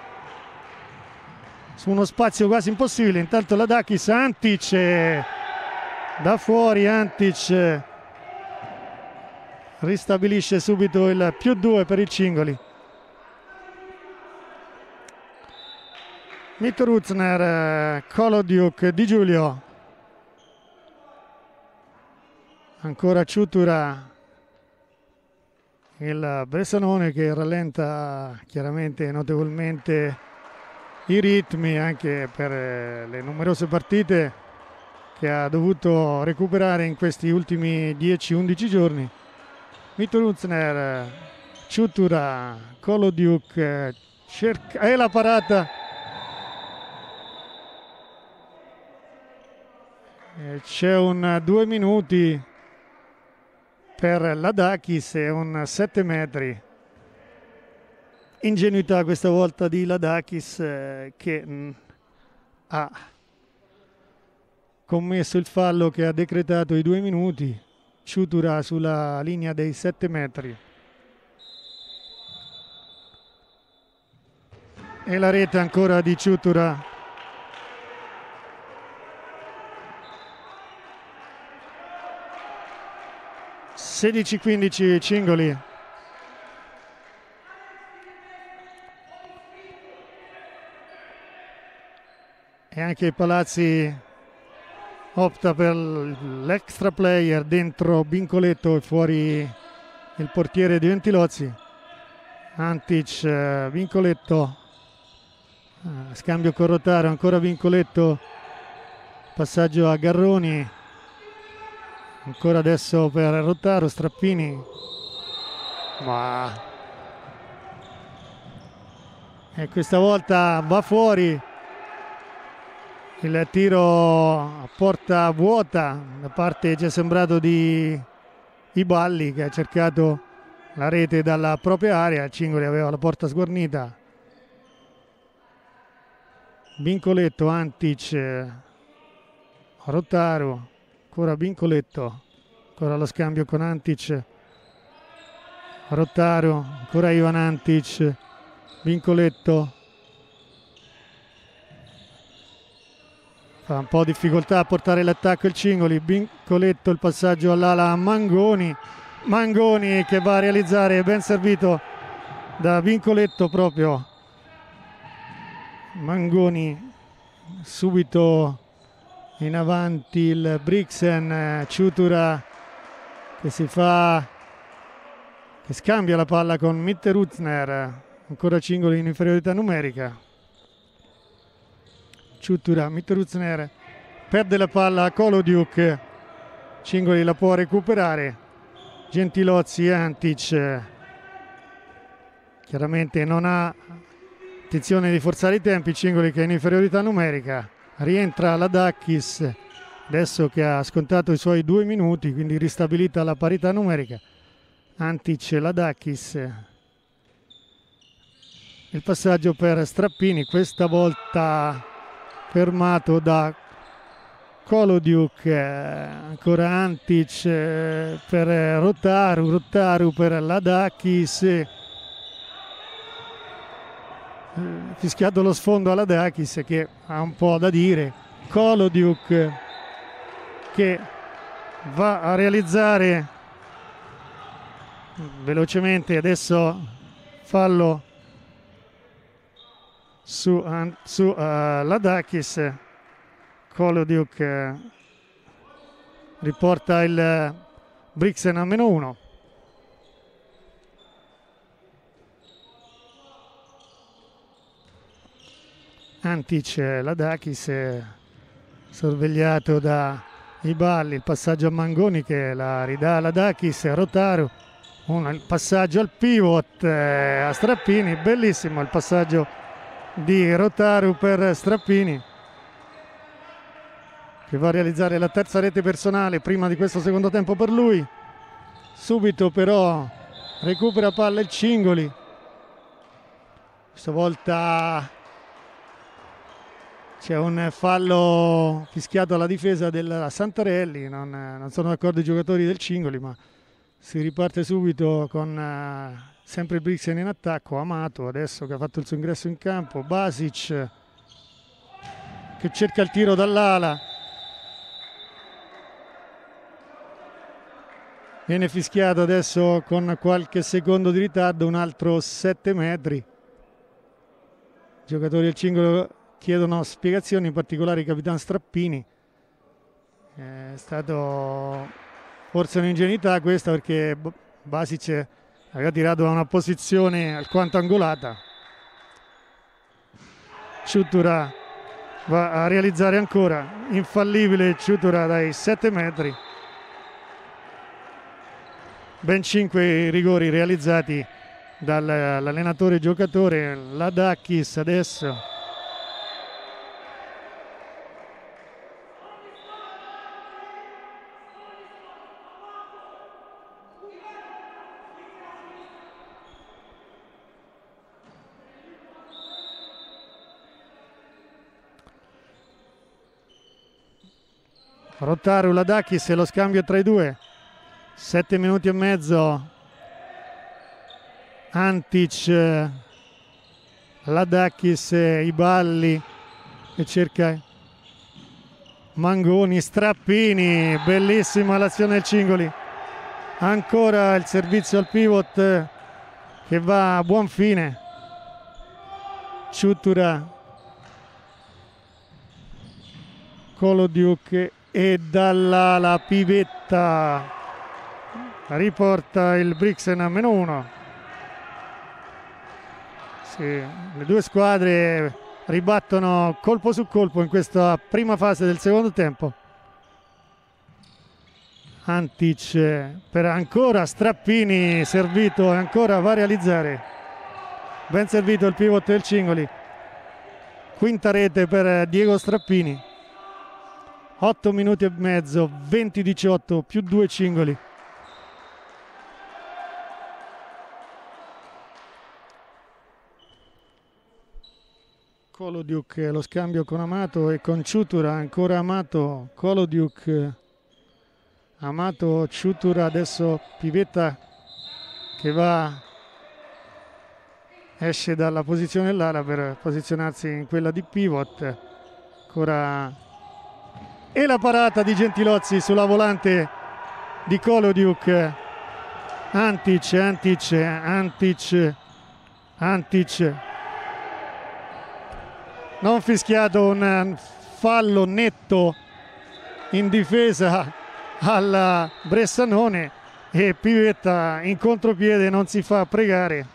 su uno spazio quasi impossibile. Intanto Ladakis, Antic da fuori, Antic ristabilisce subito il più due per il Cingoli. Mitteruzner, Kolodiuk, Di Giulio, ancora Ciutura. Il Bressanone che rallenta chiaramente notevolmente i ritmi anche per le numerose partite che ha dovuto recuperare in questi ultimi dieci undici giorni. Mitteruzner, Ciutura, Kolodiuk, cerca e la parata. C'è un due minuti per Ladakis e un sette metri. Ingenuità questa volta di Ladakis eh, che mh, ha commesso il fallo che ha decretato i due minuti. Ciutura sulla linea dei sette metri. E la rete ancora di Ciutura. sedici quindici Cingoli. E anche Palazzi opta per l'extra player dentro Bincoletto e fuori il portiere di Ventilozzi. Antic, Bincoletto, scambio con Rotaro, ancora Bincoletto, passaggio a Garroni. Ancora adesso per Rotaro, Strappini, ma e questa volta va fuori il tiro a porta vuota da parte, ci è sembrato, di Iballi che ha cercato la rete dalla propria area. Cingoli aveva la porta sguarnita. Bincoletto, Antic, Rotaro, ancora Bincoletto, ancora lo scambio con Antic, Rotaro, ancora Ivan Antic, Bincoletto, fa un po' difficoltà a portare l'attacco il Cingoli. Bincoletto, il passaggio all'ala a Mangoni, Mangoni che va a realizzare, ben servito da Bincoletto proprio. Mangoni subito in avanti il Brixen, Ciutura che si fa, che scambia la palla con Mitteruzner, ancora Cingoli in inferiorità numerica. Ciutura, Mitteruzner perde la palla a Kolodiuk, Cingoli la può recuperare, Gentilozzi e Antic chiaramente non ha intenzione di forzare i tempi, Cingoli che è in inferiorità numerica, rientra Ladakis adesso che ha scontato i suoi due minuti, quindi ristabilita la parità numerica. Antic, Ladakis, il passaggio per Strappini, questa volta fermato da Kolodiuk, ancora Antic per Rotaru, Rotaru per Ladakis, fischiato lo sfondo a Ladakis che ha un po' da dire. Kolodiuk che va a realizzare velocemente adesso fallo su, su uh, Ladakis. Kolodiuk uh, riporta il Brixen a meno uno. Antic, Ladakis sorvegliato da Iballi, il passaggio a Mangoni che la ridà a Ladakis, Rotaru, un, il passaggio al pivot eh, a Strappini, bellissimo il passaggio di Rotaru per Strappini che va a realizzare la terza rete personale prima di questo secondo tempo per lui. Subito però recupera palla il Cingoli, questa volta c'è un fallo fischiato alla difesa della Santarelli, non, non sono d'accordo i giocatori del Cingoli, ma si riparte subito con uh, sempre il Brixen in attacco. Amato adesso che ha fatto il suo ingresso in campo, Basic che cerca il tiro dall'ala, viene fischiato adesso con qualche secondo di ritardo, un altro sette metri. I giocatori del Cingolo chiedono spiegazioni, in particolare il capitano Strappini. È stato forse un'ingenuità questa, perché Basic aveva tirato da una posizione alquanto angolata. Ciutura va a realizzare ancora, infallibile Ciutura dai sette metri. Ben cinque rigori realizzati dall'allenatore giocatore. Ladakis adesso Rotaru, Ladakis e lo scambio tra i due. Sette minuti e mezzo. Antic, Ladakis, Iballi che cerca Mangoni, Strappini, bellissima l'azione del Cingoli. Ancora il servizio al pivot che va a buon fine. Ciutura, Kolodiuk e dall'ala Pivetta riporta il Brixen a meno uno. Sì, le due squadre ribattono colpo su colpo in questa prima fase del secondo tempo. Antic per ancora Strappini, servito e ancora va a realizzare. Ben servito il pivot del Cingoli. Quinta rete per Diego Strappini. otto minuti e mezzo, venti diciotto più due Cingoli. Kolodiuk, lo scambio con Amato e con Ciutura, ancora Amato, Kolodiuk, Amato, Ciutura, adesso Pivetta che va, esce dalla posizione dell'ala per posizionarsi in quella di pivot. Ancora e la parata di Gentilozzi sulla volante di Kolodiuk. Antic, Antic, Antic, Antic. Non fischiato un fallo netto in difesa alla Bressanone e Pivetta in contropiede non si fa pregare.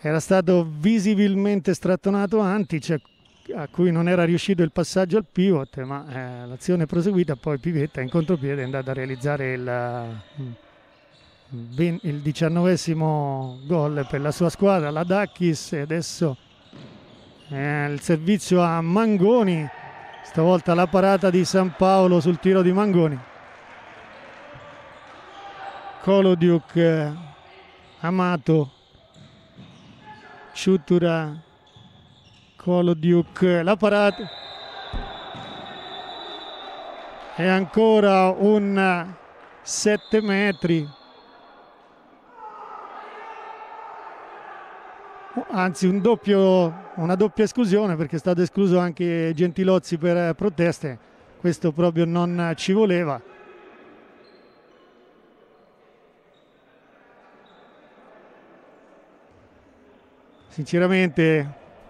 era stato visibilmente strattonato Antic, a cui non era riuscito il passaggio al pivot, ma eh, l'azione è proseguita. Poi Pivetta in contropiede è andato a realizzare il, il diciannovesimo gol per la sua squadra, la Dacchis, e adesso eh, il servizio a Mangoni, stavolta la parata di San Paolo sul tiro di Mangoni. Kolodiuk, eh, Amato, Ciutura, Kolodiuk, la parata e ancora un sette metri, anzi un doppio, una doppia esclusione, perché è stato escluso anche Gentilozzi per proteste. Questo proprio non ci voleva. Sinceramente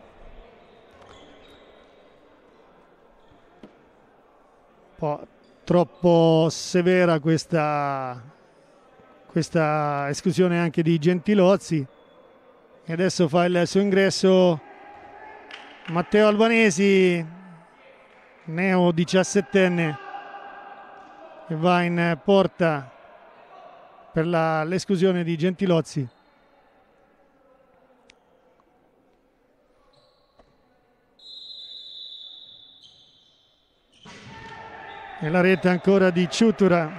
un po' troppo severa questa, questa esclusione anche di Gentilozzi. E adesso fa il suo ingresso Matteo Albanesi, neo diciassettenne, che va in porta per l'esclusione di Gentilozzi. E la rete ancora di Ciutura.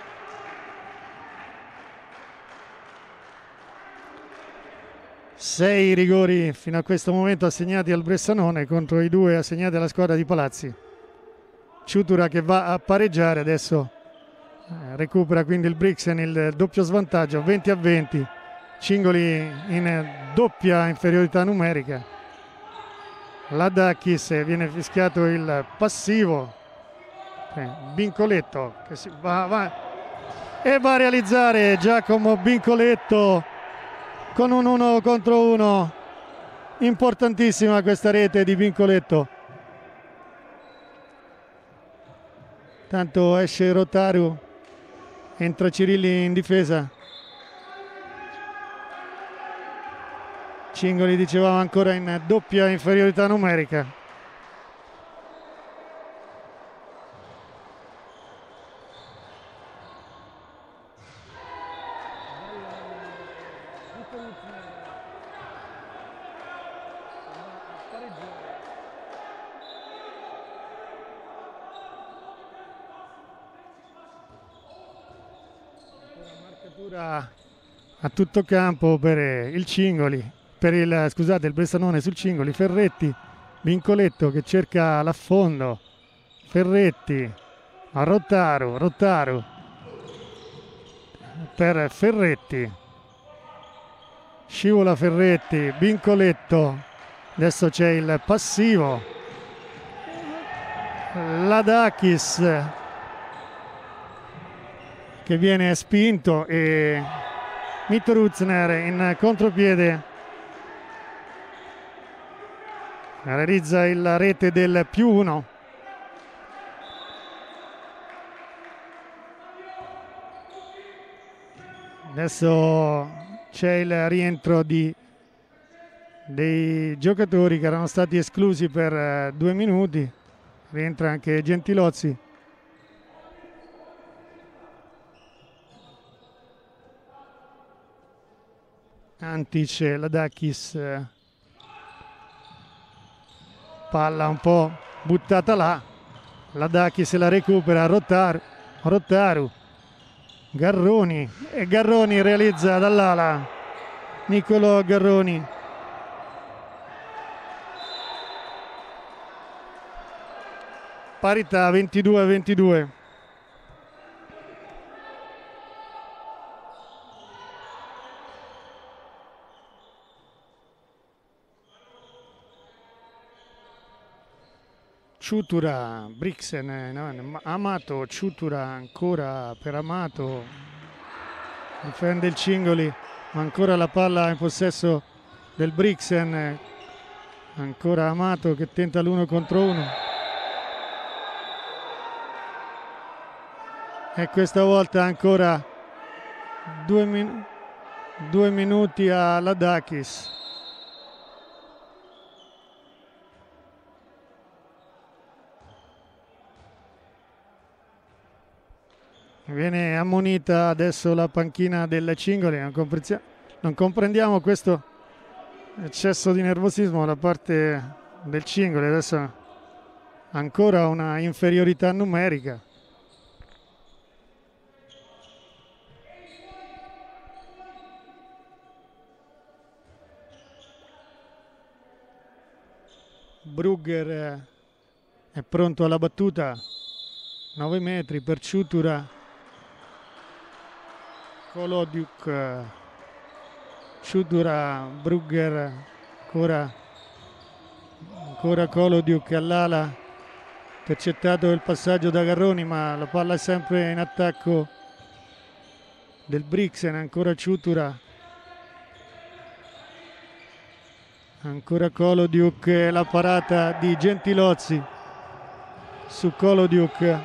Sei rigori fino a questo momento assegnati al Bressanone contro i due assegnati alla squadra di Palazzi. Ciutura che va a pareggiare adesso, eh, recupera quindi il Brixen il doppio svantaggio, venti a venti. Cingoli in doppia inferiorità numerica. La Dacchis, viene fischiato il passivo. Bincoletto che si va, va e va a realizzare Giacomo Bincoletto con un uno contro uno. Importantissima questa rete di Bincoletto. Tanto esce Rotaru, entra Cirilli in difesa. Cingoli, dicevamo, ancora in doppia inferiorità numerica. A tutto campo per il Cingoli, per il, scusate, il Bressanone sul Cingoli. Ferretti, Bincoletto che cerca l'affondo, Ferretti a Rotaru, Rotaru per Ferretti, scivola Ferretti, Bincoletto, adesso c'è il passivo, Ladakis che viene spinto e Mitruzner in contropiede realizza il rete del più uno. Adesso c'è il rientro di, dei giocatori che erano stati esclusi per due minuti. Rientra anche Gentilozzi. Antic, Ladakis, palla un po' buttata là, Ladakis la recupera, Rotaru, Rotaru, Garroni, e Garroni realizza dall'ala, Niccolò Garroni. Parità ventidue a ventidue. Ciutura, Brixen, no, Amato, Ciutura ancora per Amato, difende il Cingoli, ma ancora la palla in possesso del Brixen, ancora Amato che tenta l'uno contro uno. E questa volta ancora due, min due minuti a Ladakis. Viene ammonita adesso la panchina del Cingoli. Non, compre- non comprendiamo questo eccesso di nervosismo da parte del Cingoli. Adesso ancora una inferiorità numerica. Brugger è pronto alla battuta, nove metri per Ciutura. Kolodiuk, Ciutura, Brugger, ancora, ancora Kolodiuk all'ala, intercettato il passaggio da Garroni, ma la palla è sempre in attacco del Brixen. Ancora Ciutura, ancora Kolodiuk, la parata di Gentilozzi su Kolodiuk.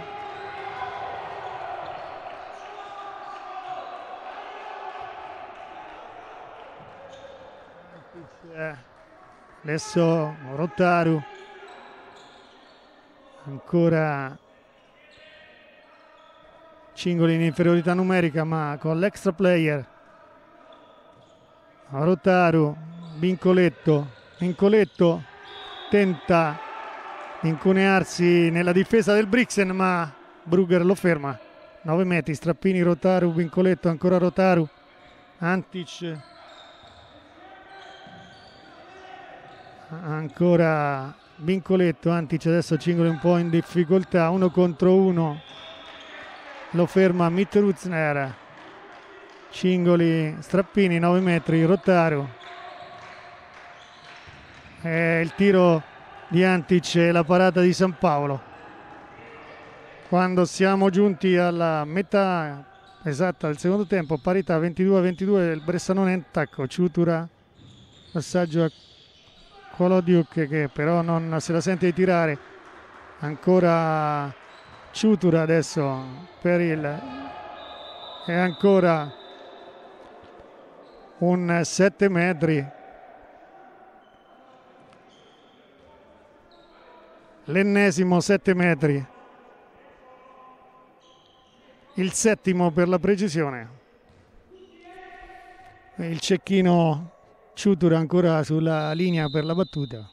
Adesso Rotaru, ancora Cingoli in inferiorità numerica, ma con l'extra player. Rotaru, Vincoletto, Vincoletto tenta di incunearsi nella difesa del Brixen, ma Brugger lo ferma. nove metri, Strappini, Rotaru, Vincoletto, ancora Rotaru, Antic, ancora Vincoletto, Antic, adesso Cingoli un po' in difficoltà, uno contro uno, lo ferma Mitruzner. Cingoli, Strappini, nove metri, Rotaru, e il tiro di Antic e la parata di San Paolo. Quando siamo giunti alla metà esatta del secondo tempo, parità ventidue a ventidue, il Bressanone in attacco. Ciutura, passaggio a Kolodiuk che però non se la sente di tirare. Ancora Ciutura adesso per il, e ancora un sette metri, l'ennesimo sette metri, il settimo per la precisione. Il cecchino Ciutura ancora sulla linea per la battuta,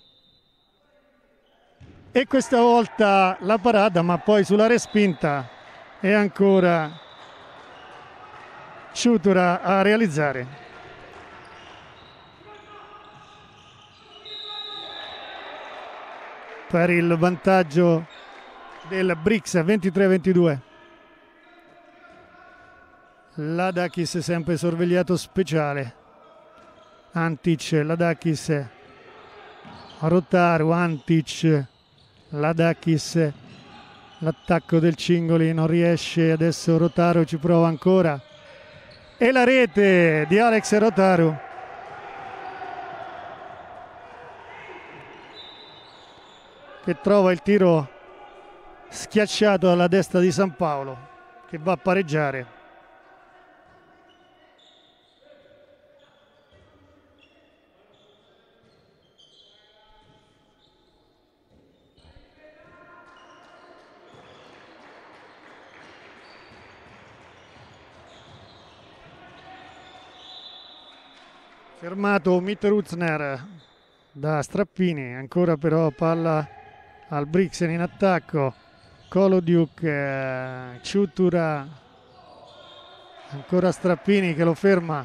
e questa volta la parata, ma poi sulla respinta e ancora Ciutura a realizzare. Per il vantaggio del Brix, ventitré a ventidue. Ladakis sempre sorvegliato speciale. Antic, Ladakis, Rotaru, Antic, Ladakis, l'attacco del Cingoli non riesce, adesso Rotaru ci prova ancora e la rete di Alex Rotaru. Che trova il tiro schiacciato alla destra di San Paolo, che va a pareggiare. Fermato Mitruzner da Strappini, ancora però palla al Brixen in attacco. Kolodiuk, eh, Ciutura, ancora Strappini che lo ferma.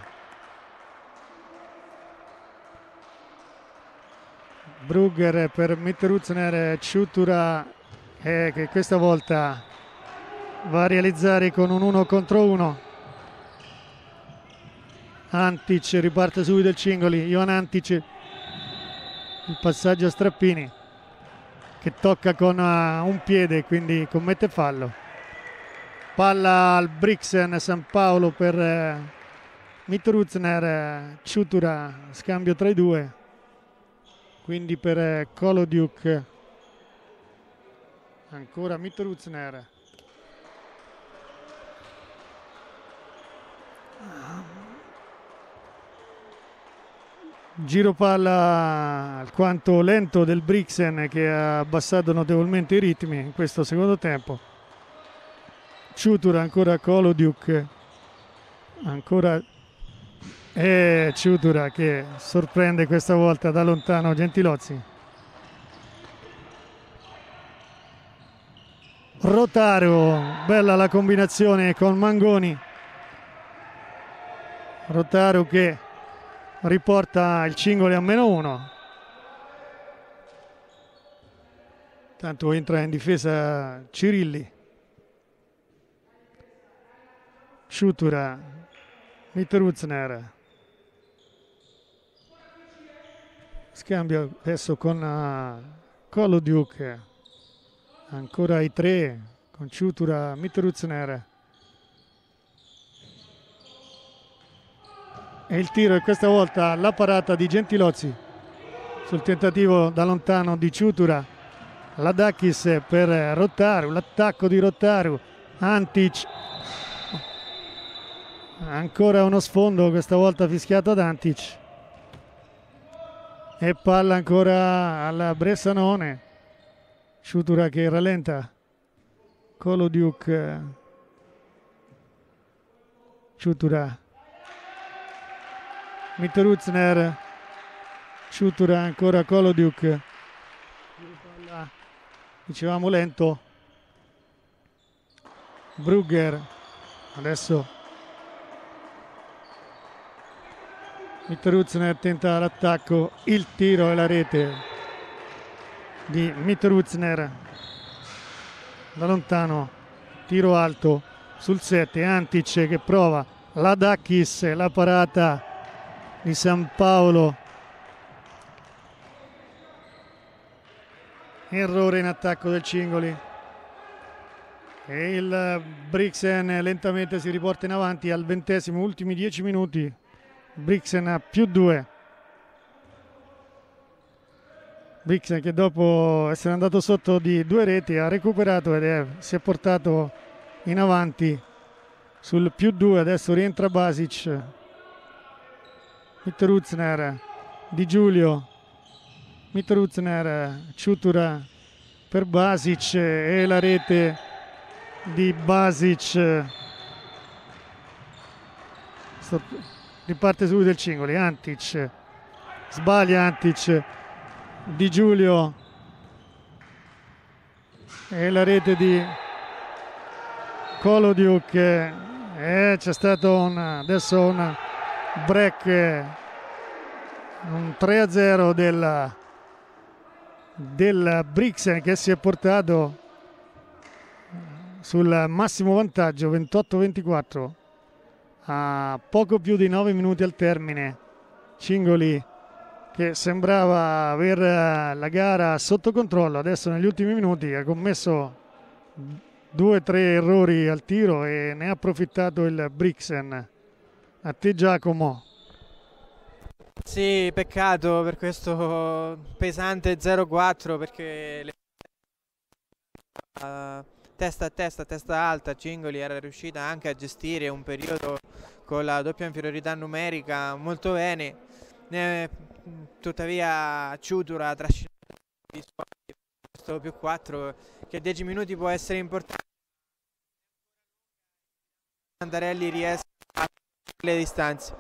Brugger per Mitruzner, Ciutura eh, che questa volta va a realizzare con un uno contro uno. Antic, riparte subito il Cingoli, Ioan Antic, il passaggio a Strappini che tocca con uh, un piede, quindi commette fallo. Palla al Brixen, San Paolo per uh, Mitruzner, Ciutura, scambio tra i due, quindi per uh, Kolodiuk, ancora Mitruzner. Giro palla alquanto lento del Brixen che ha abbassato notevolmente i ritmi in questo secondo tempo. Ciutura, ancora Kolodiuk, ancora e Ciutura che sorprende questa volta da lontano Gentilozzi. Rotaru, bella la combinazione con Mangoni. Rotaru che riporta il Cingoli a meno uno. Tanto entra in difesa Cirilli. Ciutura, Mitruzner. Scambio adesso con uh, Kolodiuk. Ancora i tre con Ciutura, Mitruzner. E il tiro, e questa volta la parata di Gentilozzi sul tentativo da lontano di Ciutura. Ladakis per Rotaru, l'attacco di Rotaru. Antic, ancora uno sfondo, questa volta fischiato ad Antic. E palla ancora alla Bressanone. Ciutura che rallenta. Kolodiuk. Ciutura. Mitruzner. Ciutura, ancora Kolodiuk. Dicevamo lento. Brugger. Adesso Mitruzner tenta l'attacco, il tiro e la rete di Mitruzner da lontano, tiro alto sul sette, Antic che prova, Ladakis, la parata di San Paolo, errore in attacco del Cingoli e il Brixen lentamente si riporta in avanti al ventesimo, ultimi dieci minuti. Brixen a più due. Brixen che dopo essere andato sotto di due reti ha recuperato ed è, si è portato in avanti sul più due. Adesso rientra Basic. Mitruzner, Di Giulio, Mitruzner, Ciutura per Basic e la rete di Basic. Riparte subito il Cingoli, Antic, sbaglia Antic, Di Giulio e la rete di Kolodiuk. E c'è stato un, adesso un break, un tre a zero del, del Brixen che si è portato sul massimo vantaggio ventotto a ventiquattro. A poco più di nove minuti al termine. Cingoli che sembrava aver la gara sotto controllo, adesso negli ultimi minuti ha commesso due o tre errori al tiro e ne ha approfittato il Brixen. A te Giacomo. Sì, peccato per questo pesante zero quattro, perché le... uh... testa a testa, testa alta, Cingoli era riuscita anche a gestire un periodo con la doppia inferiorità numerica molto bene, eh, tuttavia Ciutura ha trascinato questo più quattro che a dieci minuti può essere importante. Andarelli riesce a le distanze.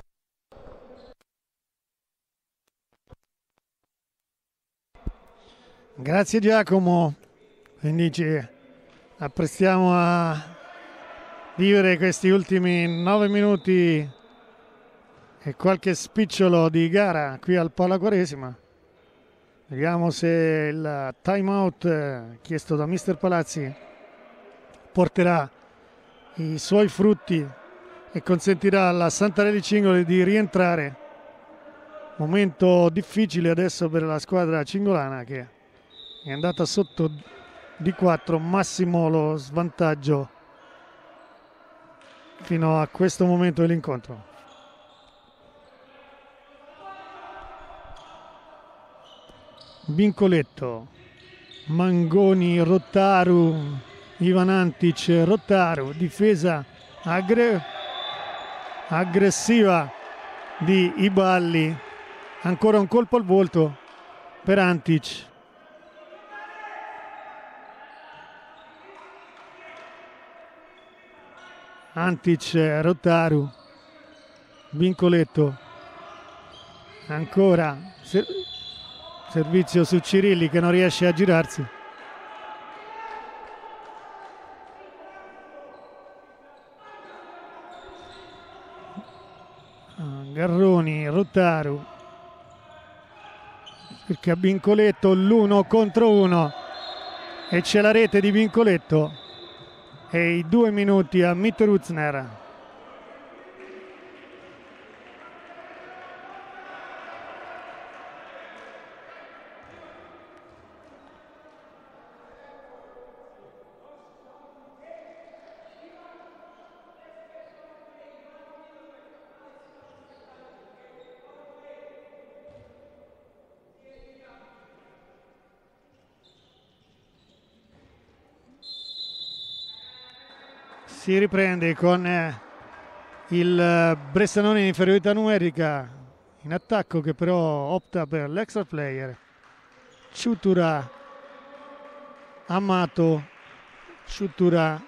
Grazie Giacomo, quindi ci apprestiamo a vivere questi ultimi nove minuti e qualche spicciolo di gara qui al Palla Quaresima. Vediamo se il time out chiesto da mister Palazzi porterà i suoi frutti e consentirà alla Santarelli Cingoli di rientrare. Momento difficile adesso per la squadra cingolana che è andata sotto di quattro, massimo lo svantaggio fino a questo momento dell'incontro. Vincoletto, Mangoni, Rotaru, Ivan Antic, Rotaru, difesa aggre- aggressiva di Iballi, ancora un colpo al volto per Antic. Antic, Rotaru, Vincoletto, ancora ser servizio su Cirilli che non riesce a girarsi. Garroni, Rotaru, cerca Vincoletto, l'uno contro uno e c'è la rete di Vincoletto e i due minuti a Mitteruzner. Si riprende con eh, il eh, Bressanone in inferiorità numerica in attacco, che però opta per l'extra player. Ciutura, Amato, Ciutura,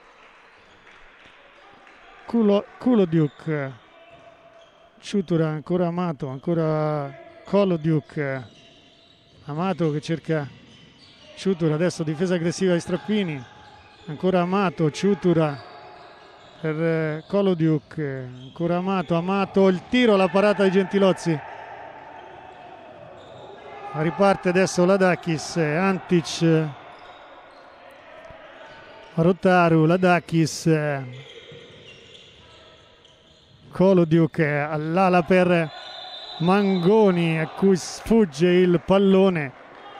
Culo, Kulodiuk, Ciutura, ancora Amato, ancora Kolodiuk, Amato che cerca Ciutura, adesso difesa aggressiva ai strappini, ancora Amato, Ciutura per Kolodiuk, ancora Amato, Amato, il tiro, la parata di Gentilozzi. Riparte adesso Ladakis, Antic, Rotaru, Ladakis, Kolodiuk all'ala per Mangoni a cui sfugge il pallone.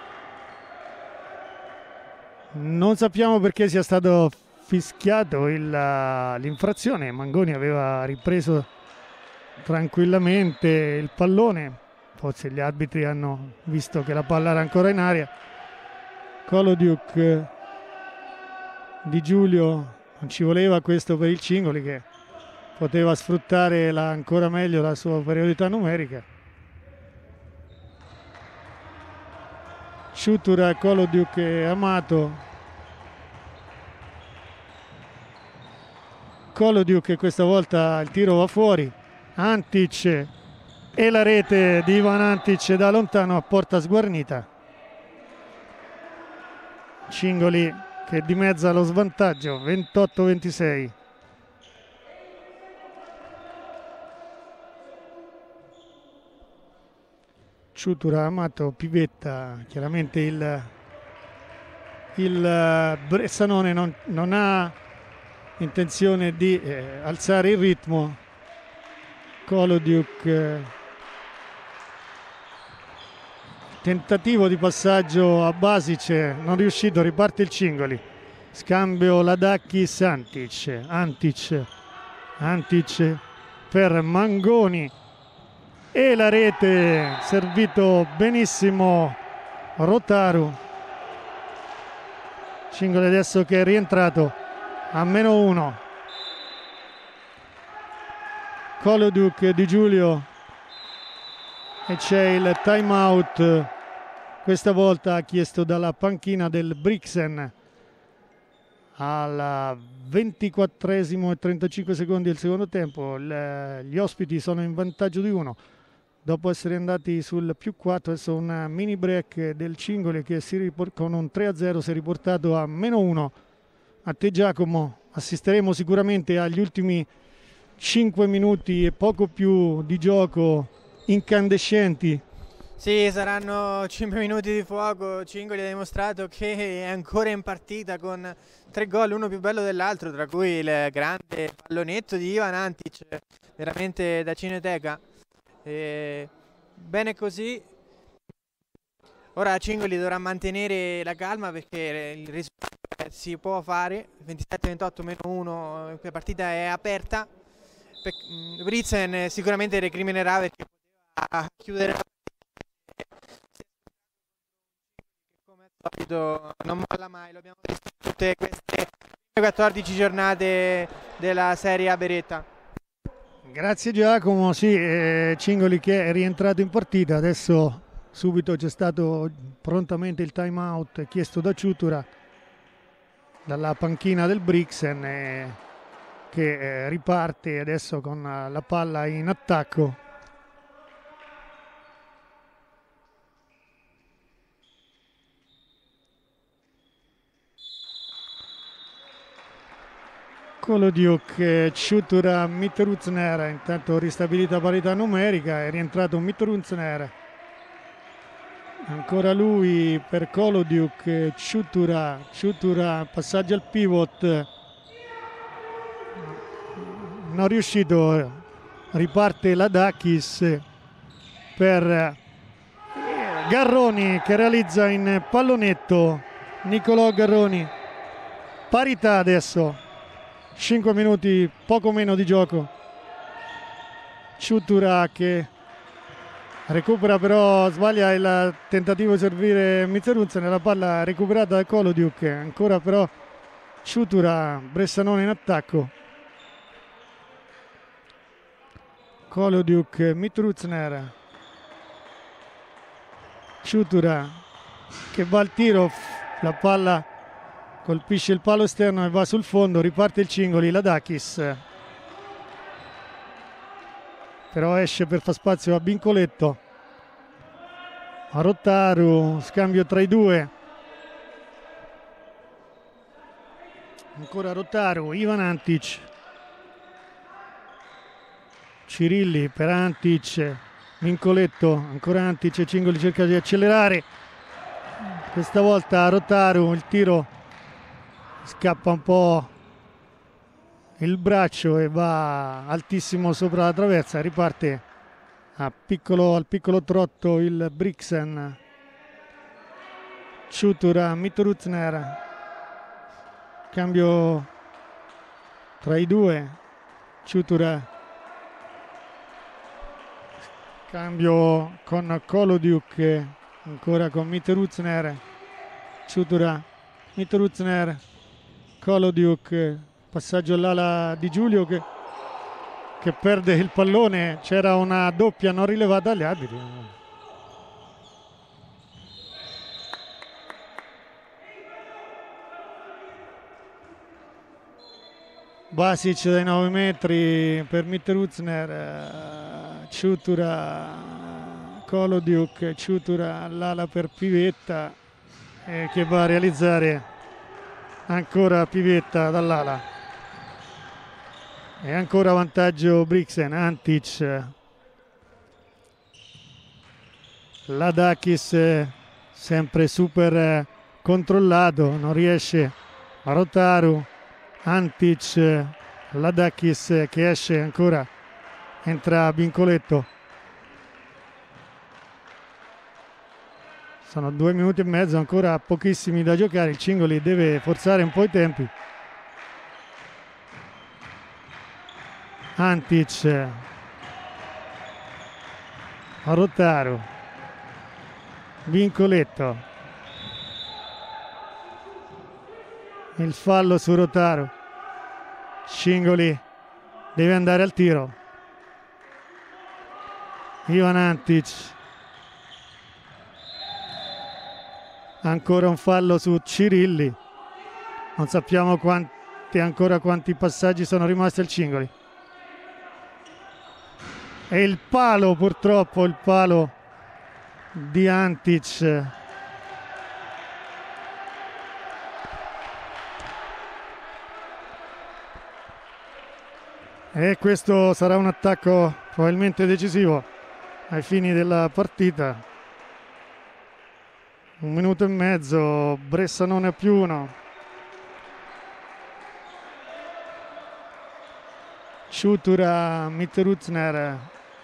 Non sappiamo perché sia stato fischiato l'infrazione. Mangoni aveva ripreso tranquillamente il pallone, forse gli arbitri hanno visto che la palla era ancora in aria. Kolodiuk, Di Giulio, non ci voleva questo per il Cingoli che poteva sfruttare la, ancora meglio la sua superiorità numerica. Ciutura, Kolodiuk e Amato. Kolodiuk, questa volta il tiro va fuori. Antic e la rete di Ivan Antic da lontano a porta sguarnita. Cingoli che dimezza lo svantaggio, ventotto ventisei. Ciutura, Amato, Pivetta, chiaramente il, il Bressanone non, non ha intenzione di eh, alzare il ritmo. Kolodiuk, eh, tentativo di passaggio a Basic, non riuscito, riparte il Cingoli. Scambio Ladakis, Antic, Antic, Antic per Mangoni e la rete, servito benissimo Rotaru. Cingoli adesso che è rientrato a meno uno. Kolodiuk, Di Giulio e c'è il time out, questa volta chiesto dalla panchina del Brixen al ventiquattresimo e trentacinque secondi del secondo tempo. Le, gli ospiti sono in vantaggio di uno dopo essere andati sul più quattro. Adesso un mini break del Cingoli che si con un tre a zero si è riportato a meno uno. A te Giacomo, assisteremo sicuramente agli ultimi cinque minuti e poco più di gioco incandescenti. Sì, saranno cinque minuti di fuoco. Cingoli ha dimostrato che è ancora in partita con tre gol, uno più bello dell'altro, tra cui il grande pallonetto di Ivan Antic, veramente da cineteca. E bene così. Ora Cingoli dovrà mantenere la calma perché il risultato si può fare. ventisette ventotto meno uno, la partita è aperta. Brixen sicuramente recriminerà perché poteva chiudere la partita. Come al solito non molla mai, lo abbiamo visto in tutte queste quattordici giornate della Serie A Beretta. Grazie Giacomo, sì, eh, Cingoli che è rientrato in partita, adesso subito c'è stato prontamente il time out chiesto da Ciutura dalla panchina del Brixen e che eh, riparte adesso con la palla in attacco. Kolodiuk, Ciutura, Mitruzner, intanto ristabilita parità numerica, è rientrato Mitruzner. Ancora lui per Kolodiuk, Ciutura, Ciutura, passaggio al pivot, non riuscito, riparte Ladakis per Garroni che realizza in pallonetto, Nicolò Garroni, parità adesso, cinque minuti, poco meno di gioco. Ciutura che recupera, però sbaglia il tentativo di servire Mitruzner nella palla recuperata da Kolodiuk, ancora però Ciutura, Bressanone in attacco. Kolodiuk, Mitruzner, Ciutura che va al tiro, la palla colpisce il palo esterno e va sul fondo, riparte il Cingoli, Ladakis però esce per far spazio a Bincoletto, a Rotaru, scambio tra i due, ancora Rotaru, Ivan Antic, Cirilli per Antic, Bincoletto, ancora Antic e Cingoli cerca di accelerare, questa volta Rotaru, il tiro scappa un po' il braccio e va altissimo sopra la traversa, riparte a piccolo, al piccolo trotto il Brixen. Ciutura, Mitruzner, cambio tra i due, Ciutura, cambio con Kolodiuk, ancora con Mitruzner, Ciutura, Mitruzner, Kolodiuk, passaggio all'ala di Giulio che, che perde il pallone, c'era una doppia non rilevata agli arbitri. Basic dai nove metri per Mitruzner, Ciutura, Kolodiuk, Ciutura all'ala per Pivetta eh, che va a realizzare ancora Pivetta dall'ala. E ancora vantaggio Brixen, Antic, Ladakis sempre super controllato, non riesce a Rotaru, Antic, Ladakis che esce ancora, entra Bincoletto. Sono due minuti e mezzo, ancora pochissimi da giocare, il Cingoli deve forzare un po' i tempi. Antic, Rotaru, Bincoletto, il fallo su Rotaru, Cingoli deve andare al tiro, Ivan Antic, ancora un fallo su Cirilli, non sappiamo quanti, ancora quanti passaggi sono rimasti al Cingoli. E il palo, purtroppo, il palo di Antic. E questo sarà un attacco probabilmente decisivo ai fini della partita. Un minuto e mezzo, Bressanone a più uno. Ciutura, Mitruzner,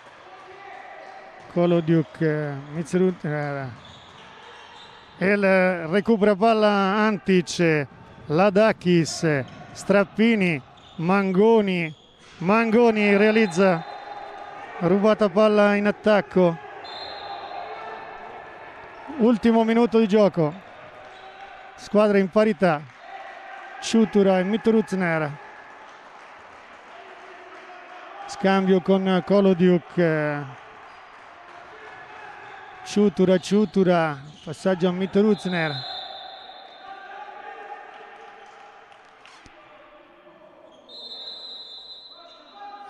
Kolodiuk, Mitruzner, e recupera palla Antic, Ladakis, Strappini, Mangoni, Mangoni realizza rubata palla in attacco. Ultimo minuto di gioco, squadra in parità, Ciutura e Mitruzner. Scambio con Kolodiuk, Ciutura, Ciutura, passaggio a Mitruzner.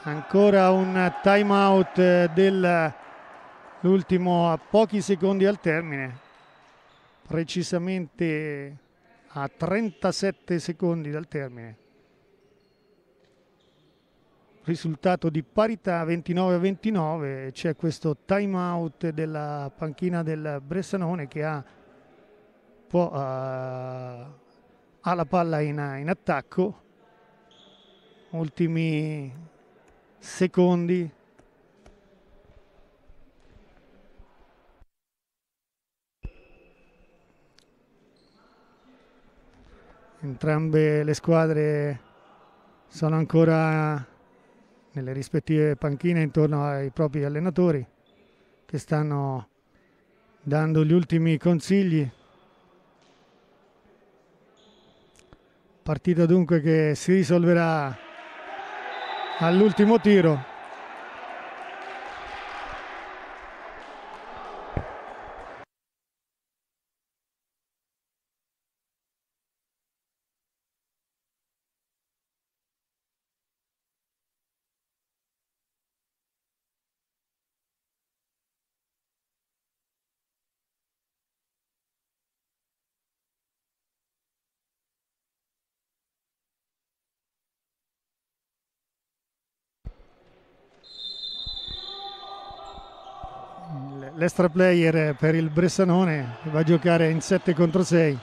Ancora un time out dell'ultimo a pochi secondi al termine, precisamente a trentasette secondi dal termine. Risultato di parità ventinove a ventinove. C'è questo time out della panchina del Bressanone che ha, può, uh, ha la palla in, in attacco. Ultimi secondi. Entrambe le squadre sono ancora nelle rispettive panchine intorno ai propri allenatori che stanno dando gli ultimi consigli. Partita dunque che si risolverà all'ultimo tiro. L'extra player per il Bressanone va a giocare in sette contro sei.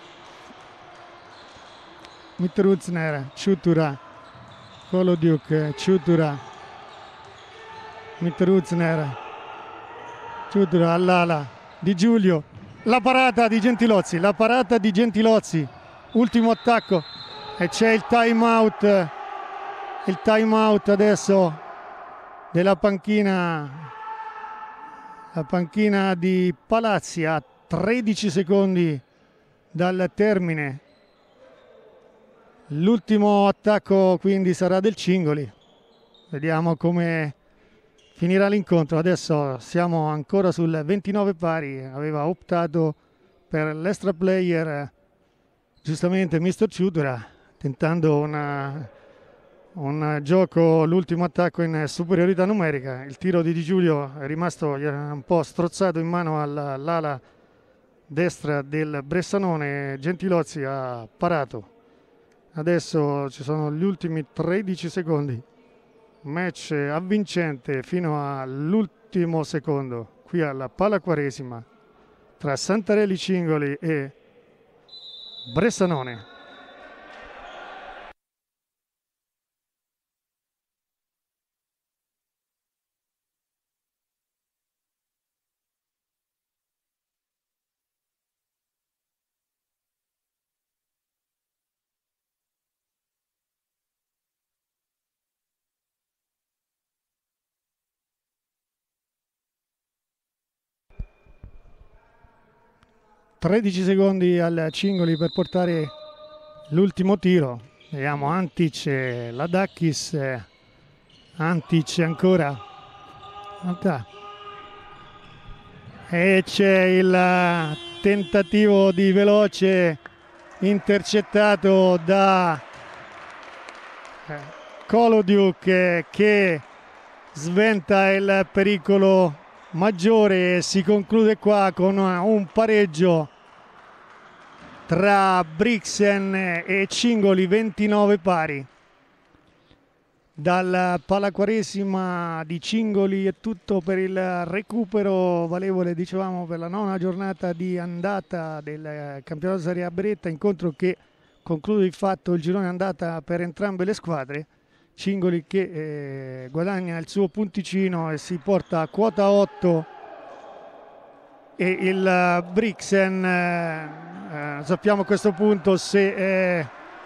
Mitruzner, Ciutura, Kolodiuk, Ciutura, Mitruzner, Ciutura all'ala di Giulio, la parata di Gentilozzi, la parata di Gentilozzi, ultimo attacco e c'è il time out, il time out adesso della panchina. La panchina di Palazzi a tredici secondi dal termine. L'ultimo attacco quindi sarà del Cingoli. Vediamo come finirà l'incontro. Adesso siamo ancora sul ventinove pari. Aveva optato per l'extra player giustamente mister Ciutura, tentando una... un gioco, l'ultimo attacco in superiorità numerica. Il tiro di Di Giulio è rimasto un po' strozzato in mano all'ala destra del Bressanone. Gentilozzi ha parato. Adesso ci sono gli ultimi tredici secondi, match avvincente fino all'ultimo secondo qui alla Pala Quaresima tra Santarelli Cingoli e Bressanone. tredici secondi al Cingoli per portare l'ultimo tiro. Vediamo Antic, Ladakis, Antic ancora. E c'è il tentativo di veloce intercettato da Kolodiuk che sventa il pericolo maggiore e si conclude qua con un pareggio tra Brixen e Cingoli, ventinove pari. Dal Palaquaresima di Cingoli è tutto per il recupero valevole, dicevamo, per la nona giornata di andata del campionato Serie A Beretta, incontro che conclude di fatto il girone andata per entrambe le squadre. Cingoli che eh, guadagna il suo punticino e si porta a quota otto, e il Brixen eh, eh, sappiamo a questo punto se è,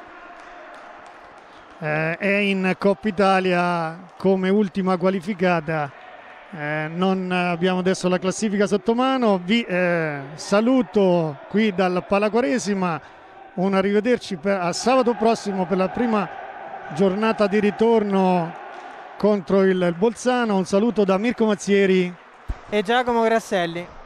eh, è in Coppa Italia come ultima qualificata. Eh, non abbiamo adesso la classifica sotto mano. Vi eh, saluto qui dal Palaquaresima, un arrivederci per, a sabato prossimo per la prima giornata di ritorno contro il Bolzano. Un saluto da Mirko Mazzieri e Giacomo Grasselli.